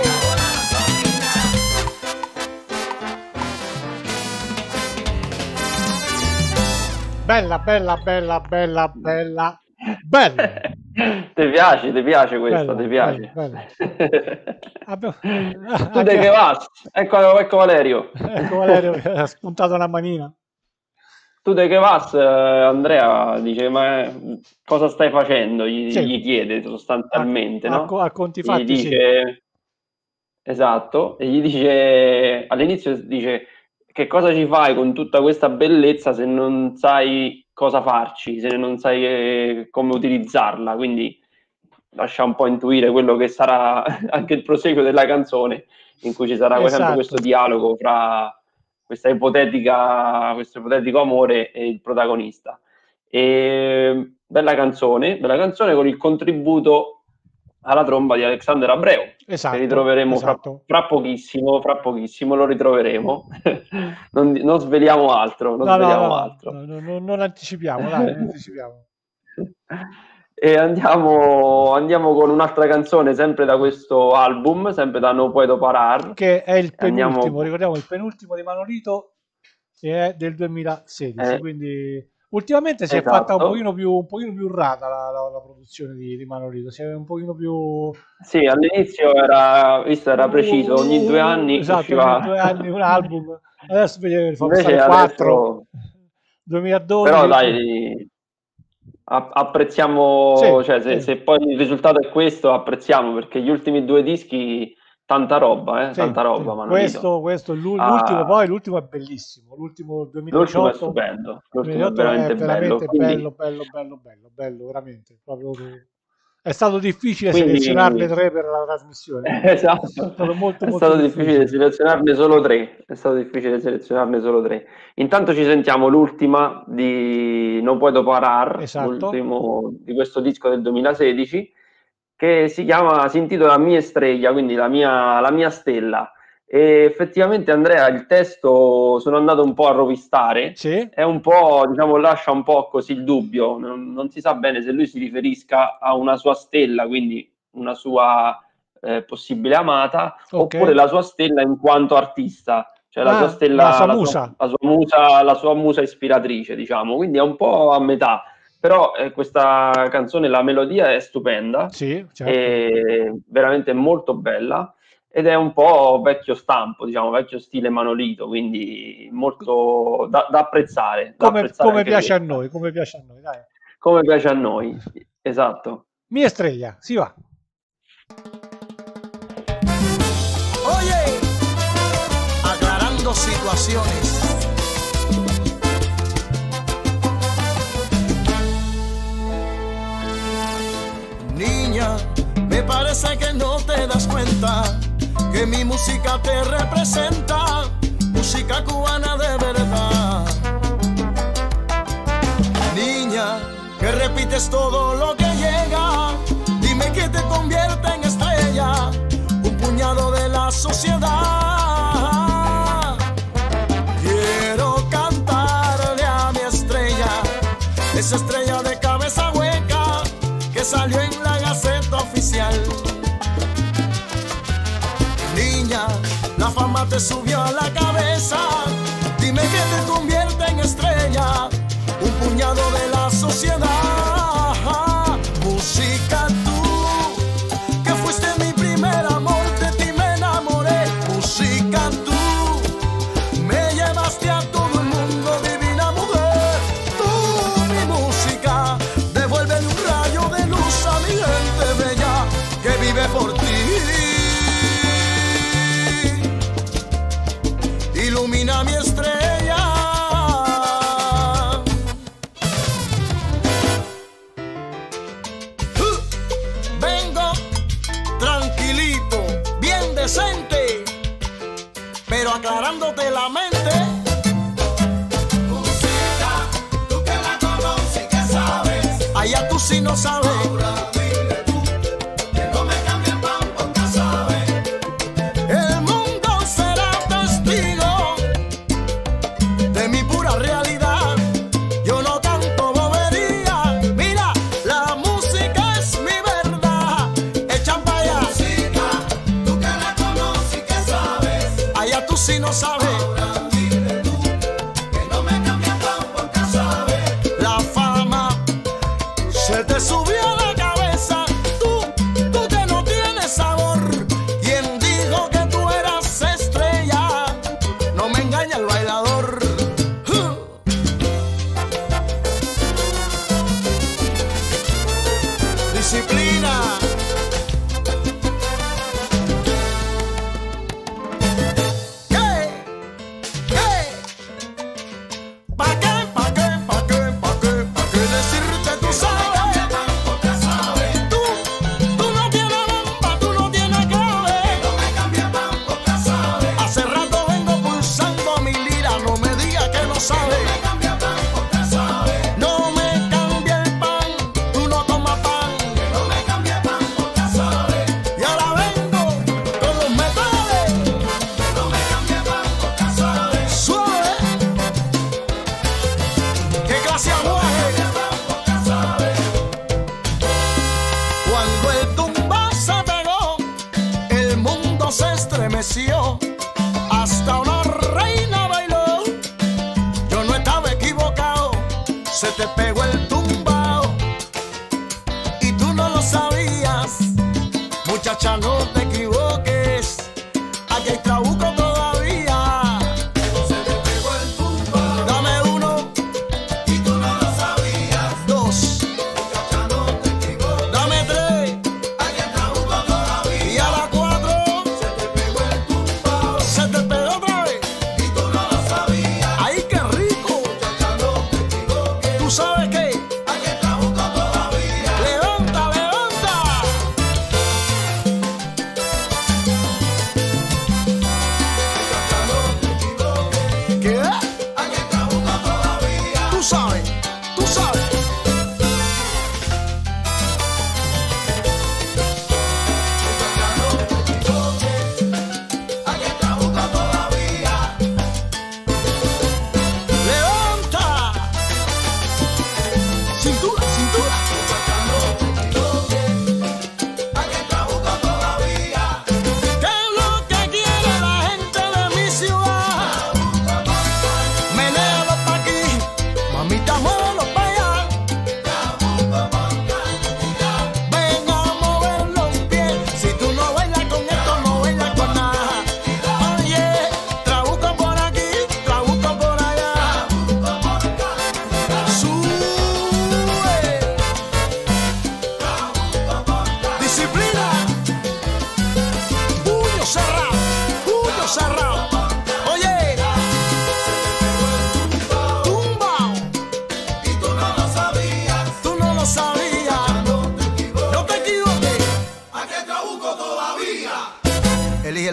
Bella, bella, bella, bella, bella, bella. Ti piace, ti piace questo, Bella, ti piace. bella, bella. Abbiamo- Tu de che vas? Ecco, ecco Valerio. Ecco Valerio che ha spuntato una manina. Tu de che vas, eh, Andrea dice, ma cosa stai facendo? Gli, Sì. gli chiede sostanzialmente, A, no? co- a conti Gli fatti, sì. dice, esatto, e gli dice, all'inizio dice, che cosa ci fai con tutta questa bellezza se non sai cosa farci, se non sai eh, come utilizzarla, quindi lascia un po' intuire quello che sarà anche il proseguo della canzone, in cui ci sarà Esatto. sempre questo dialogo fra questa ipotetica, questo ipotetico amore e il protagonista. E, bella canzone, bella canzone con il contributo alla tromba di Alexander Abreu, Esatto, che ritroveremo esatto. fra, fra pochissimo, fra pochissimo lo ritroveremo. non, non sveliamo altro, non No, no, sveliamo no, altro. no, no, no, non anticipiamo, dai, non anticipiamo. E andiamo, andiamo con un'altra canzone, sempre da questo album, sempre da No Puedo Parar. Che è il penultimo, Andiamo- ricordiamo, il penultimo di Manolito, che è del duemilasedici, Eh, quindi ultimamente si è esatto. fatta un pochino più, un pochino più rata la, la- la produzione di, di Manolito, si è un pochino più... Sì, all'inizio era, visto, era preciso, ogni due anni esatto, usciva... ogni due anni un album, adesso vediamo, fa Invece stare quattro. adesso duemiladodici. Però dai, a- apprezziamo, Sì, cioè se, sì. se poi il risultato è questo, apprezziamo, perché gli ultimi due dischi, tanta roba, eh, Sì, tanta sì. roba, Manolito. Questo, questo è l'u- Ah, l'ultimo, poi l'ultimo è bellissimo. L'ultimo l'ultimo è duemiladiciotto, stupendo, l'ultimo è duemiladiciotto è veramente bello. veramente Quindi, bello, bello, bello, bello, bello, veramente. Proprio... È stato difficile quindi selezionarne tre per la trasmissione. esatto, È stato molto, è molto stato difficile difficile. selezionarne solo tre, è stato difficile selezionarne solo tre. Intanto ci sentiamo l'ultima di No Puedo Parar, Esatto. l'ultimo di questo disco del duemilasedici, che si chiama, si intitola Mia Estrella, quindi la mia, la mia stella. E effettivamente, Andrea, il testo sono andato un po' a rovistare, Sì, è un po', diciamo, lascia un po' così il dubbio, non, non si sa bene se lui si riferisca a una sua stella, quindi una sua eh, possibile amata, ok. oppure la sua stella in quanto artista, cioè la sua Ah, stella, la sua la musa. la sua musa, la sua musa ispiratrice, diciamo, quindi è un po' a metà. Però eh, questa canzone, la melodia è stupenda, Sì, certo. è veramente molto bella, ed è un po' vecchio stampo, diciamo, vecchio stile Manolito, quindi molto da, da apprezzare. Da Come, apprezzare come anche piace a questa. noi, come piace a noi, dai. Come piace a noi, esatto. Mia Estrella, si va. Oye, aclarando situaciones. Niña, me parece que no te das cuenta que mi música te representa, música cubana de verdad. Niña, que repites todo lo que llega, dime que te convierte en estrella, un puñado de la sociedad. Quiero cantarle a mi estrella, esa estrella de cabeza hueca que salió en la Gaceta Oficial. Niña, la fama te subió a la cabeza, dime que te convierte en estrella, un puñado de la sociedad. Música, tú, que fuiste mi primer amor, de ti me enamoré. Música, tú, me llevaste a todo el mundo, divina mujer. Tú, mi música, devuélvele un rayo de luz a mi gente bella que vive por ti. Ilumina mi estrella. Uh, Vengo tranquilito, bien decente, pero aclarándote la mente. Música, tú que la conoces y que sabes. Allá tú sí no sabes. Ahora dile tú que no me cambie el pan porque sabes. El mundo será testigo de mi pura realidad. Yo no canto bobería. Mira, la música es mi verdad. Echan para allá. Música, tú que la conoces y que sabes. Allá tú sí no sabes. Ahora dile tú que no me cambie el pan porque sabes. La fama se te subió a la cabeza. Tú, tú que no tienes sabor. ¿Quién dijo que tú eras estrella? No me engaña el bailador. Uh. Disciplina. ¿Qué? ¿Qué? ¿Pa qué? ¿Pa qué? ¿Pa qué? ¿Pa qué? ¿Pa qué decirte tú sabes? Tú, tú no tienes bomba, tú no tienes clave. No me cambia pan porque sabes. Hace rato vengo pulsando mi lira, no me digas que no sabes. No me cambia pan porque sabes. No me cambia el pan, tú no tomas pan. No me cambia pan porque sabes. Y ahora vengo con los metales. No me cambia pan porque sabes. Suave. ¿Qué clase de aguaje? Cuando el tumba se pegó, el mundo se estremeció. Hasta una reina bailó. Yo no estaba equivocado. Se te pegó el tumbao y tú no lo sabías. Muchacha, no te equivoques. Aquí hay trabuco todavía. Se te pegó el tumbao. Dame uno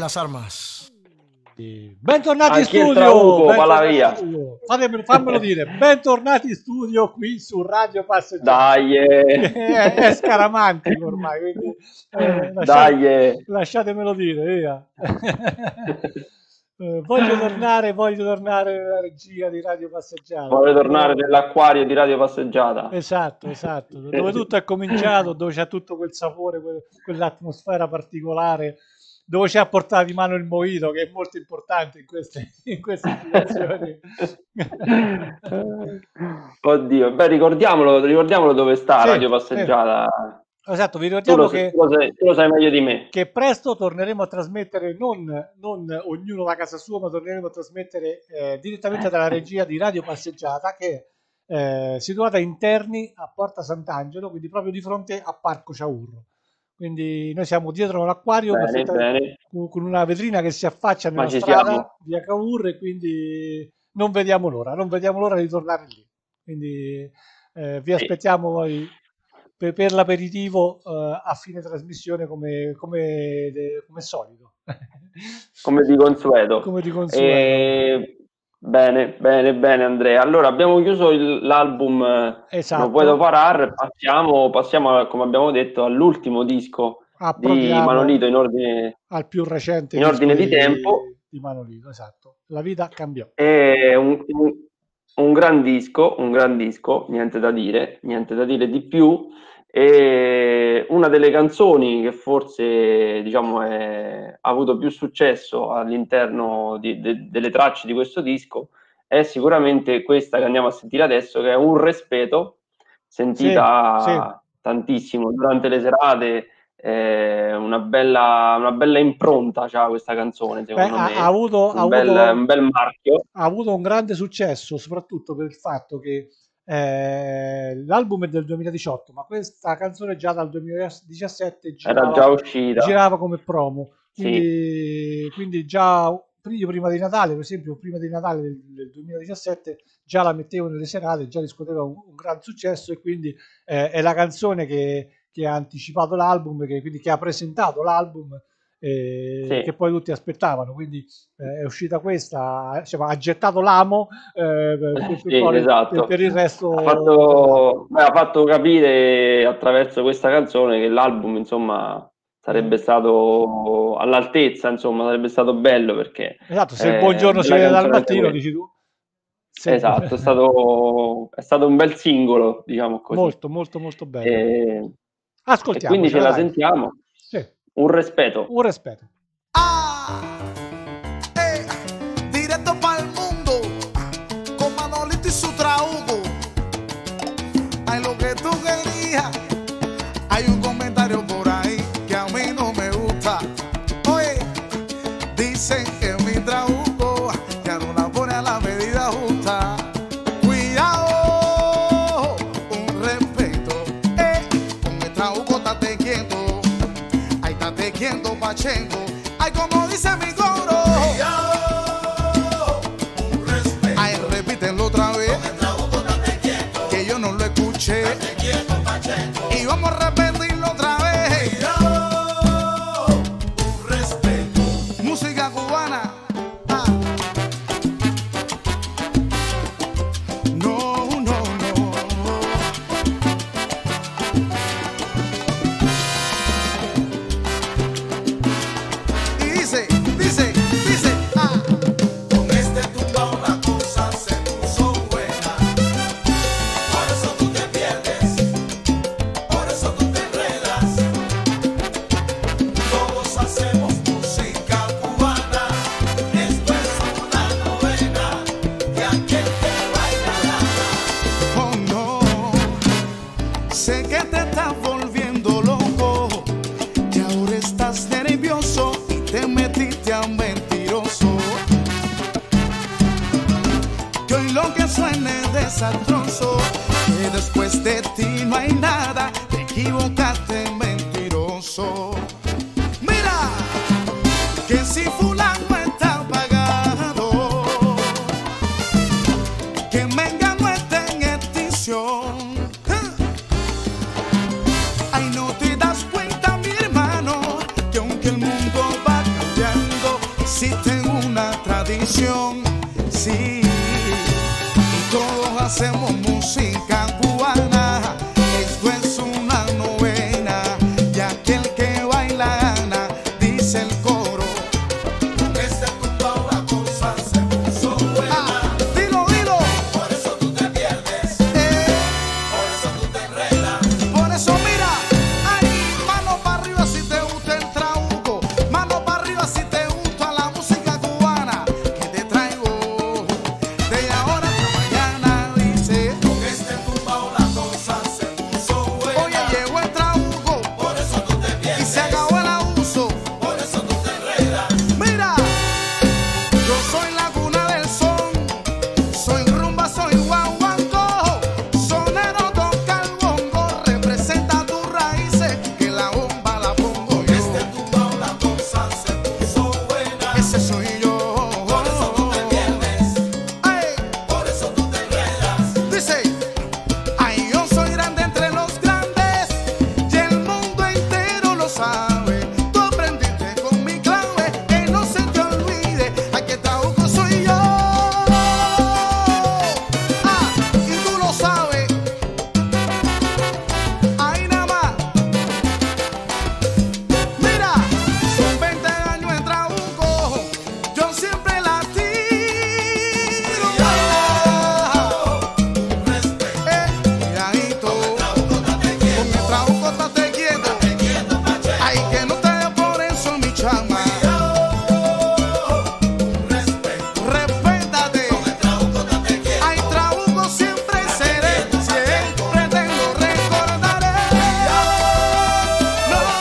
las armas. Bentornati in Anche il studio, Trauco, bentornati va in via. studio. Fatemelo, fammelo dire, bentornati in studio qui su Radio Passeggiata. Dai, eh. È, è scaramantico ormai, quindi eh, lasciate- Dai, eh. lasciatemelo dire, via. Eh, voglio tornare, voglio tornare nella regia di Radio Passeggiata. Vuole tornare nell'acquario di Radio Passeggiata. Esatto, esatto, dove tutto è cominciato, dove c'è tutto quel sapore, que- quell'atmosfera particolare, dove ci ha portato di mano il mojito, che è molto importante in queste, in queste situazioni. Oddio, beh, ricordiamolo, ricordiamolo dove sta Sì, Radio Passeggiata. Esatto, vi Tu ricordiamo lo, che, tu lo sai, tu lo sai meglio di me. che presto torneremo a trasmettere non, non ognuno da casa sua, ma torneremo a trasmettere eh, direttamente dalla regia di Radio Passeggiata, che è eh, situata in Terni a Porta Sant'Angelo, quindi proprio di fronte a Parco Ciaurro. Quindi noi siamo dietro l'acquario Bene, bene. con con una vetrina che si affaccia Ma nella ci strada siamo. via Cavour, e quindi non vediamo l'ora, non vediamo l'ora di tornare lì. Quindi eh, vi Sì. aspettiamo poi per, per l'aperitivo eh, a fine trasmissione come, come, de- come solito. Come di consueto. Come di consueto. E... Bene, bene, bene Andrea. Allora abbiamo chiuso il- l'album eh, Esatto. No Puedo Parar, passiamo, passiamo a- come abbiamo detto all'ultimo disco di Approdiamo Manolito in ordine, al più recente in ordine disco di tempo. di Manolito, esatto. La vita cambiò. È un, un- un gran disco, un gran disco, niente da dire, niente da dire di più. E una delle canzoni che forse diciamo è- ha avuto più successo all'interno di- de- delle tracce di questo disco è sicuramente questa che andiamo a sentire adesso, che è Un Respeto, sentita Sì, sì. tantissimo durante le serate. È una bella, una bella impronta c'ha questa canzone, Beh, secondo ha, me. ha avuto, ha un, bel, avuto- un bel marchio. ha avuto un grande successo, soprattutto per il fatto che eh, l'album è del duemiladiciotto, ma questa canzone già dal duemiladiciassette girava, Era già uscita. girava come promo. Sì. Quindi, quindi già io prima di Natale, per esempio, prima di Natale del, del duemiladiciassette già la mettevo nelle serate, già riscuoteva un, un gran successo, e quindi eh, è la canzone che, che ha anticipato l'album, che, quindi che ha presentato l'album, eh, Sì. che poi tutti aspettavano. Quindi eh, è uscita questa, insomma, ha gettato l'amo, eh, per, per- Sì, poi- esatto. per- per il resto. Ha fatto, beh, ha fatto capire attraverso questa canzone che l'album, insomma, sarebbe stato all'altezza, insomma, sarebbe stato bello, perché Esatto, se il eh, buongiorno si bella vede dal canzone anche mattino, questa. dici tu. Sì. Esatto, è stato, è stato un bel singolo, diciamo così. molto, molto, molto bello. E, e Ascoltiamo. quindi ce la sentiamo. Sì. Un Respeto. Un rispetto. Ah, eh, directo para el mundo con Manolito y su Trauco. Hay lo que tú querías. Hay un comentario por ahí que a mí no me gusta. Oye, dicen que mi Trauco ya no la pone a la medida justa. Cuidado, un respeto. Eh, con el Trauco estate quieto. Ay, estate quieto, Pachenko. Ay, como dice mi coro. Un respeto. Ay, repítenlo otra vez. Que yo no lo escuché. Y vamos a repetirlo otra vez. Un respeto. Música cubana. Ah. No, no, no. Y dice, dice, dice, ah. Con este tumbao la cosa se puso buena. Por eso tú te pierdes, por eso tú te enredas. Todos hacemos música cubana. Esto es una novena de aquel que baila. Oh no, sé que te estás volviendo loco. Y ahora estás nervioso y te metiste a un mentiroso. Que hoy lo que suene es desastroso. Que después de ti no hay nada. Te equivocaste, mentiroso. Mira, que si fulano está pagado, que venga no está en extinción. Ay, no te das cuenta, mi hermano, que aunque el mundo va cambiando, tradición, sí, y todos hacemos música cubana. Esto es una novena y aquel que baila gana, dice el coro. Con este tumbao la cosa se puso buena. Ah, dilo, dilo. Por eso tú te pierdes, eh, por eso tú te enredas. Por eso mira, ay, mano para arriba si te gusta el trabuco, mano para arriba si te gusta la música cubana que te traigo de ahora hasta mañana. Dice, con este tumbao la cosa se puso buena. Oye, llegó el trabuco, por eso tú te pierdes, y se acabó el abuso, por eso tú te enredas. Mira, yo soy la cuna del son, soy rumba, soy guaguancó, sonero toca el bongo, representa tus raíces, que la bomba la pongo yo. Este tumbao la cosa se puso buena. Ese soy yo. Por eso tú te pierdes, ay, por eso tú te enredas. Dice, ay, yo soy grande entre los grandes y el mundo entero lo sabe. Tú aprendiste con mi clave, que no se te olvide, aquí Trabuco soy yo. Ah, y tú lo sabes. Ahí nada más. Mira, son veinte años en Trabuco, yo siempre la tiro. Eh, cuidadito, con el Trabuco estate quieto, ay, que no te dé por eso mi chama. Respétate, ay, Trabuco siempre seré, siempre tengo recordaré. No,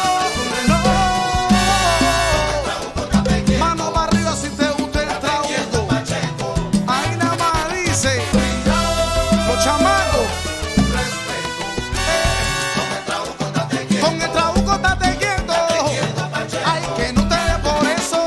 no, mano para arriba si te gusta el Trabuco. Ahí nada más dice, los chamacos, con el Trabuco estate quieto, ay, que no te dé por eso.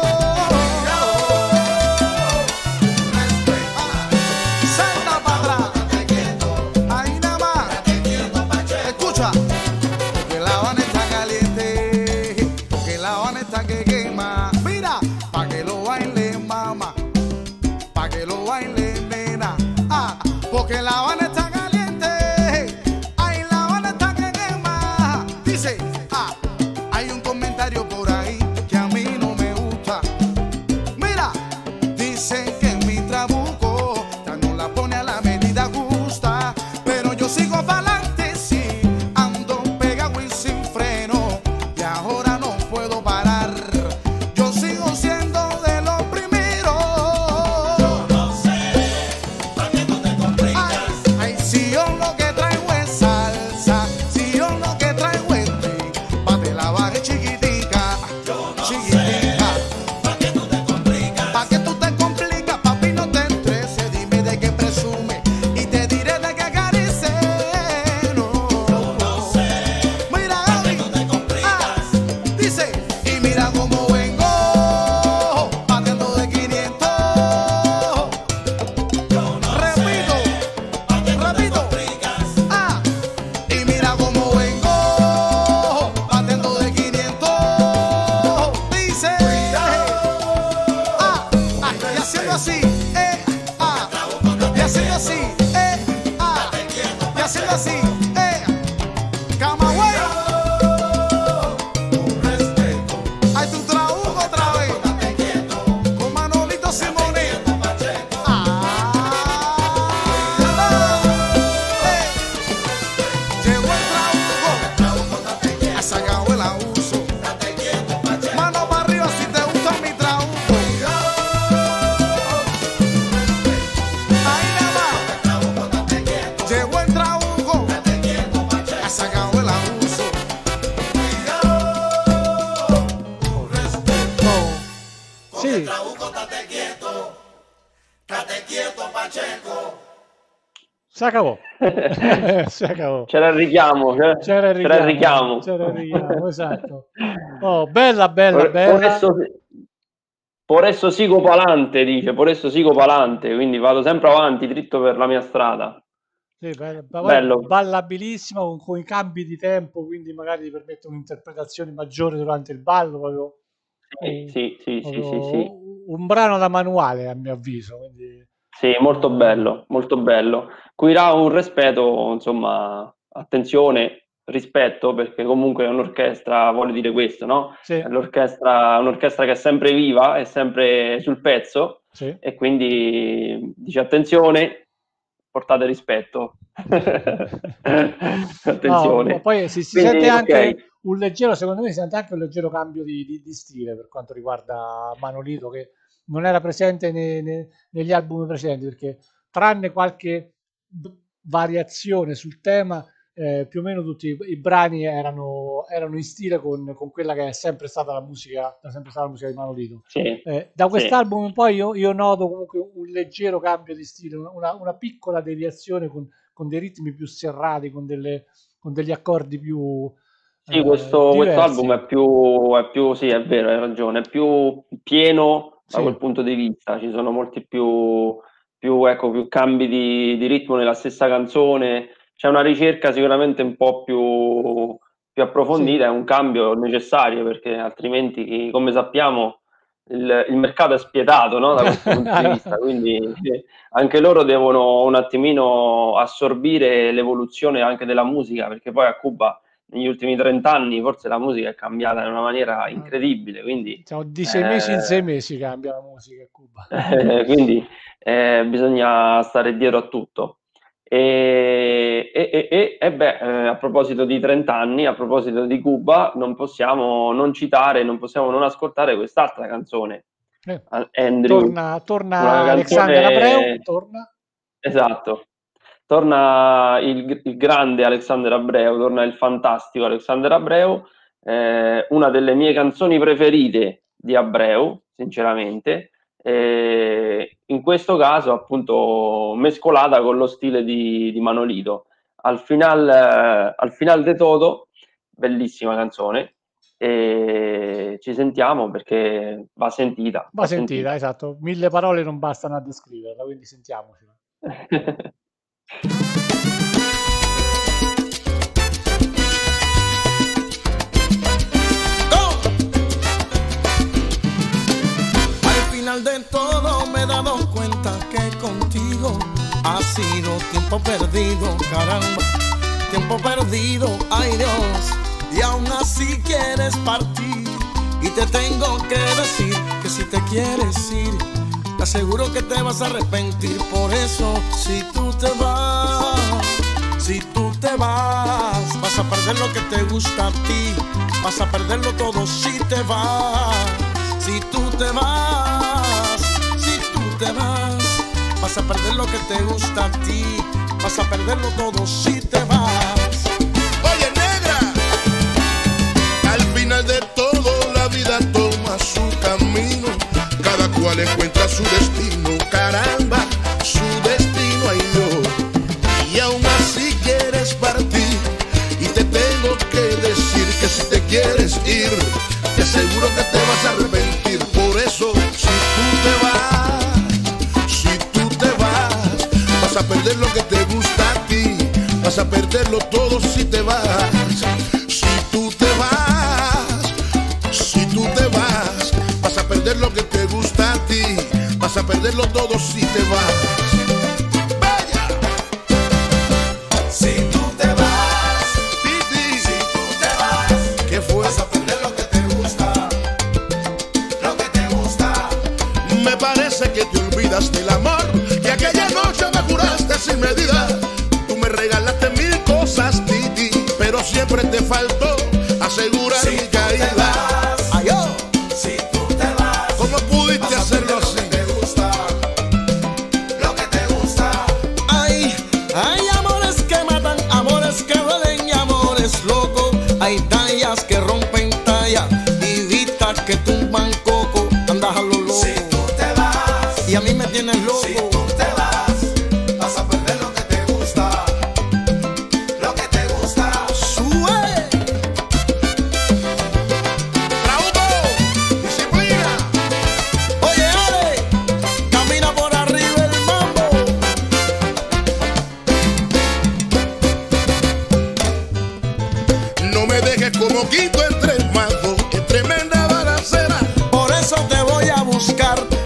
Salta para atrás, ahí nada más. Escucha, porque La Habana está caliente, porque La Habana está que quema. Mira, pa' que lo baile mama, pa' que lo baile nena. Ah, porque La Habana está caliente, ay, La Habana está que quema. Dice, ah, hay un comentario por ahí que a mí no me gusta. Mira, dicen que mi Trabuco ya no la pone a la medida justa, pero yo sigo pa'lante, sí, ando pegado y sin freno, y ahora no puedo parar. Yo sigo siendo de los primeros. Yo no sé, ¿para qué tú te complicas? Ay, ay, si yo lo que traigo es salsa, si yo lo que traigo es tic, pa' te la baje chiquitica, chiquitica. ¿Para qué tú te complicas? ¿Para qué tú te complicas, papi? No te estreses, dime de qué presume y te diré de qué carece. No, no sé. Mira, Gaby, ah, dice, y mira cómo vengo, batiendo de quinientos. Repito, repito, ah, y mira cómo vengo, batiendo de quinientos. Dice, ah, ah, y haciendo así, eh, ah, y haciendo así, eh, ah, y haciendo así, eh, Camagüey. Ay, tu Trabuco otra vez, con Manolito Simonet. Ah, eh, llegó el Trabuco, ah, se acabó el abuso. Mano para arriba si te gusta mi Trabuco. Ahí nada más. Llegó el Trabuco, ah, se acabó el abuso. Sì, si acabò. Si acabò. C'era il richiamo, c'era, C'era il c'era il richiamo, richiamo. c'era il richiamo, esatto. Oh, bella, bella, Por, por bella. eso, por eso sigo pa'lante, dice, por eso sigo pa'lante, quindi vado sempre avanti, dritto per la mia strada. Sì, bella, ma poi Bello. ballabilissima con, con i cambi di tempo, quindi magari ti permette un'interpretazione maggiore durante il ballo, proprio Sì, un- sì, sì, sì, sì, proprio sì. un brano da manuale, a mio avviso. Quindi... Sì, molto bello, molto bello. Cuirà un rispetto, insomma, attenzione, rispetto, perché comunque un'orchestra vuole dire questo, no? Sì. L'orchestra, un'orchestra che è sempre viva, è sempre sul pezzo, sì. E quindi dice attenzione, portate rispetto. Attenzione. No, poi si, si Quindi, sente anche okay. un leggero, secondo me si sente anche un leggero cambio di, di, di stile per quanto riguarda Manolito, che non era presente nei, nei, negli album precedenti, perché tranne qualche variazione sul tema, eh, più o meno tutti i, i brani erano, erano in stile con, con quella che è sempre stata la musica, è sempre stata la musica di Manolito. Sì, eh, da quest'album sì. in poi io, io noto comunque un leggero cambio di stile, una, una piccola deviazione con, con dei ritmi più serrati, con, delle, con degli accordi più sì, questo, eh, questo album è più, è più, sì, è vero, hai ragione, è più pieno da sì. quel punto di vista, ci sono molti più, più, ecco, più cambi di, di ritmo nella stessa canzone, c'è una ricerca sicuramente un po' più, più approfondita, sì. È un cambio necessario, perché altrimenti, come sappiamo, il, il mercato è spietato, no, da questo punto di vista, quindi eh, anche loro devono un attimino assorbire l'evoluzione anche della musica, perché poi a Cuba negli ultimi trent'anni forse la musica è cambiata in una maniera incredibile, quindi diciamo, di sei mesi eh, in sei mesi cambia la musica a Cuba. eh, quindi eh, bisogna stare dietro a tutto. E, e, e, e beh, eh, a proposito di trent'anni, a proposito di Cuba, non possiamo non citare, non possiamo non ascoltare quest'altra canzone. Eh, Andrew, torna torna una Alexander canzone... Abreu, torna. Esatto. Torna il, il grande Alexander Abreu, torna il fantastico Alexander Abreu, eh, una delle mie canzoni preferite di Abreu, sinceramente, eh, in questo caso appunto mescolata con lo stile di, di Manolito. Al final, eh, al final de todo, bellissima canzone, e ci sentiamo perché va sentita. Va sentita, sentita, esatto, mille parole non bastano a descriverla, quindi sentiamoci. Al final de todo me he dado cuenta que contigo ha sido tiempo perdido, caramba, tiempo perdido, ay Dios, y aún así quieres partir y te tengo que decir que si te quieres ir, te aseguro que te vas a arrepentir. Por eso, si tú te vas, si tú te vas, vas a perder lo que te gusta a ti, vas a perderlo todo si te vas. Si tú te vas, si tú te vas, vas a perder lo que te gusta a ti, vas a perderlo todo si te vas. Oye, negra, al final de todo la vida toma su camino, cada cual encuentra su destino, caramba, su destino, ay Dios. Y aún así quieres partir y te tengo que decir que si te quieres ir, te aseguro que te vas a arrepentir. Por eso, si tú te vas, si tú te vas, vas a perder lo que te gusta a ti, vas a perderlo todo si te vas. Si tú te vas, si tú te vas, vas a perder lo que te gusta a ti, vas a perderlo todo si te vas. Vaya. Si tú te vas, Titi, si tú te vas, ¿qué fue? vas a perder lo que te gusta, lo que te gusta. Me parece que te olvidas del amor que aquella noche me juraste sin medida. Tú me regalaste mil cosas, Titi, pero siempre te faltó asegurar Si mi tú te caída. vas, Ay, oh, si tú te vas, ¿cómo pudiste vas a hacerlo perder lo así? que te gusta, lo que te gusta. Ay, hay amores que matan, amores que duelen y amores locos. Hay tallas que rompen talla y vistas que tumban coco. Andas a lo loco. Si tú te vas, y a mí me tienes loco. Si tú te vas, vas a perder lo que te gusta, lo que te gusta. Sube. ¡Bravo! ¡Disciplina! Oye, Ale, camina por arriba el mambo. No me dejes como quinto entre el mazo, es tremenda balacera. Por eso te voy a buscar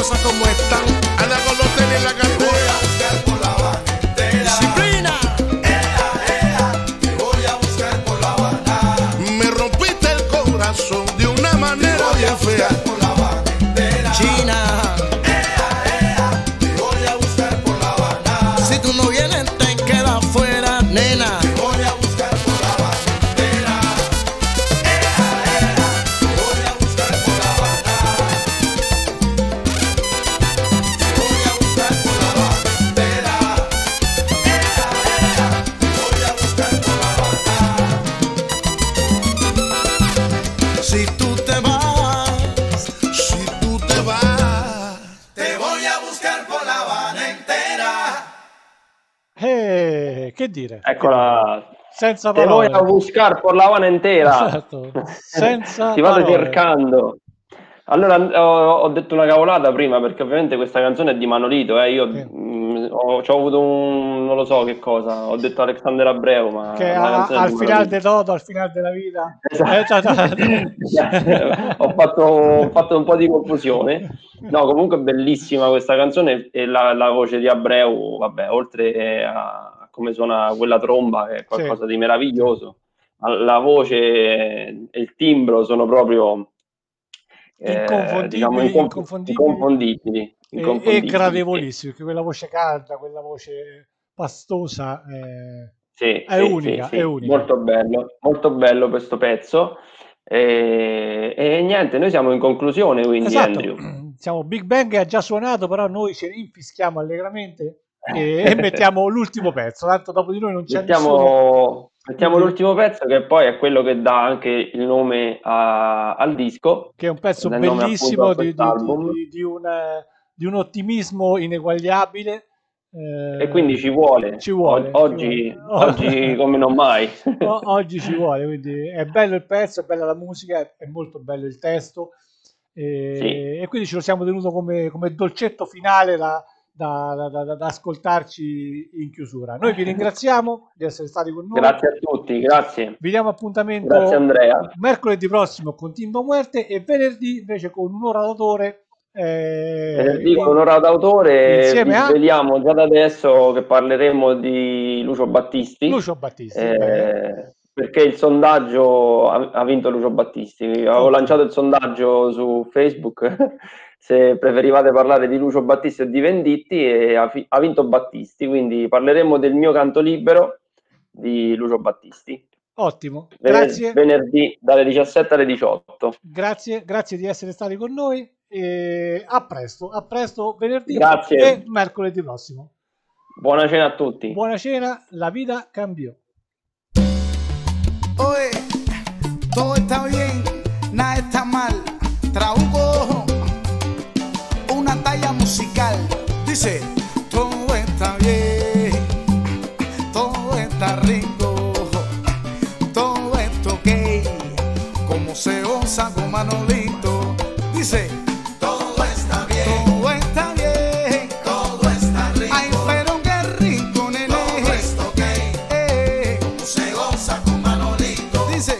cosas como están. Anda con los tenis en la Te voy cartera. a buscar por La Habana entera. Disciplina. Ea, ea, te voy a buscar por La Habana. Me rompiste el corazón de una Te manera voy a bien fea. buscar por La Habana entera. China. Ea, ea, te voy a buscar por La Habana. Si tú no vienes, te quedas fuera, nena. Te voy a buscar por La Habana entera. Ea, ea, te voy a buscar por La Habana. Te voy a buscar por La Habana entera. Ea, ea, te voy a buscar por La Habana. Si tú te vas, Si tú te vas, Te voy a buscar por La Habana entera. Eh, che dire? Eccola. Senza Te voy parole. a buscar por La Habana intera. Esatto. Senza Ti vado parole. cercando. Allora, ho, ho detto una cavolata prima, perché ovviamente questa canzone è di Manolito, eh. Io Sì. mh, ho, c'ho avuto un, non lo so che cosa, ho detto Alexander Abreu, ma Che la a- canzone è al di final Manolito. de todo, al final della vita. Esatto. Eh, ta- ta- ho, fatto, ho fatto un po' di confusione. No, comunque è bellissima questa canzone e la, la voce di Abreu, vabbè, oltre a come suona quella tromba, che è qualcosa Sì. di meraviglioso, la voce e il timbro sono proprio eh, Inconfondibili, diciamo incom- inconfondibili. inconfondibili, E, e inconfondibili. gradevolissimo, perché quella voce calda, quella voce pastosa è, Sì, è sì, unica, sì, è sì, unica. molto bello, molto bello questo pezzo. E, e niente, noi siamo in conclusione, quindi Esatto, Andrew. siamo Big Bang che ha già suonato, però noi ce ne infischiamo allegramente e, e mettiamo l'ultimo pezzo, tanto dopo di noi non c'è nessuno. Mettiamo, mettiamo Quindi- l'ultimo pezzo, che poi è quello che dà anche il nome a- al disco, Che è un pezzo dà il nome bellissimo appunto a di, di- quest'album. di- di un, eh, di un ottimismo ineguagliabile. eh, E quindi ci vuole, ci vuole, O- ci oggi, vuole. oggi come non mai. O- oggi ci vuole, quindi è bello il pezzo, è bella la musica, è, è molto bello il testo e, Sì. e quindi ce lo siamo tenuto come, come dolcetto finale da, da- da- da- da ascoltarci in chiusura. Noi vi ringraziamo di essere stati con noi. Grazie a tutti, grazie. Vi diamo appuntamento Grazie Andrea. mercoledì prossimo con Timbo Muerte e venerdì invece con un'ora d'autore. eh, Venerdì con un'ora d'autore, vi insieme a sveliamo già da adesso che parleremo di Lucio Battisti. Lucio Battisti. Eh, bene. perché il sondaggio ha, ha vinto Lucio Battisti. Avevo Ok. lanciato il sondaggio su Facebook se preferivate parlare di Lucio Battisti o di Venditti e ha, fi- ha vinto Battisti, quindi parleremo del mio canto libero di Lucio Battisti. Ottimo, Vener- grazie. venerdì dalle diciassette alle diciotto. Grazie, grazie di essere stati con noi e a presto, a presto venerdì Grazie. e mercoledì prossimo. Buona cena a tutti. Buona cena, la vida cambió. Oye, todo está bien, nada está mal. Trabuco una talla musical. Dice, todo está bien, todo está rico, todo está ok, como se osa con Manolito. Dice, Todo está bien, todo está bien. todo está rico, Ay, pero qué rico, nene. todo está ok. Eh, Se goza con Manolito. dice,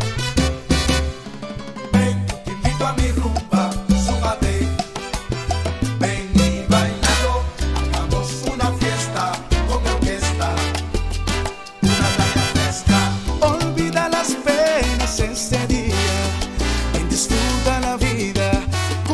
Ven, te invito a mi rumba, súbate. Ven y bailando, hagamos una fiesta con orquesta. Una talla fresca. olvida las penas este día y disfruta la vida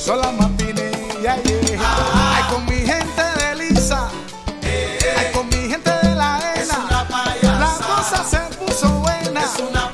son las matines, yeah, yeah. Ah. Ay, con mi gente de Lisa, Eh, ay, con mi gente de la es ENA, una payasa. la cosa se puso buena. Es una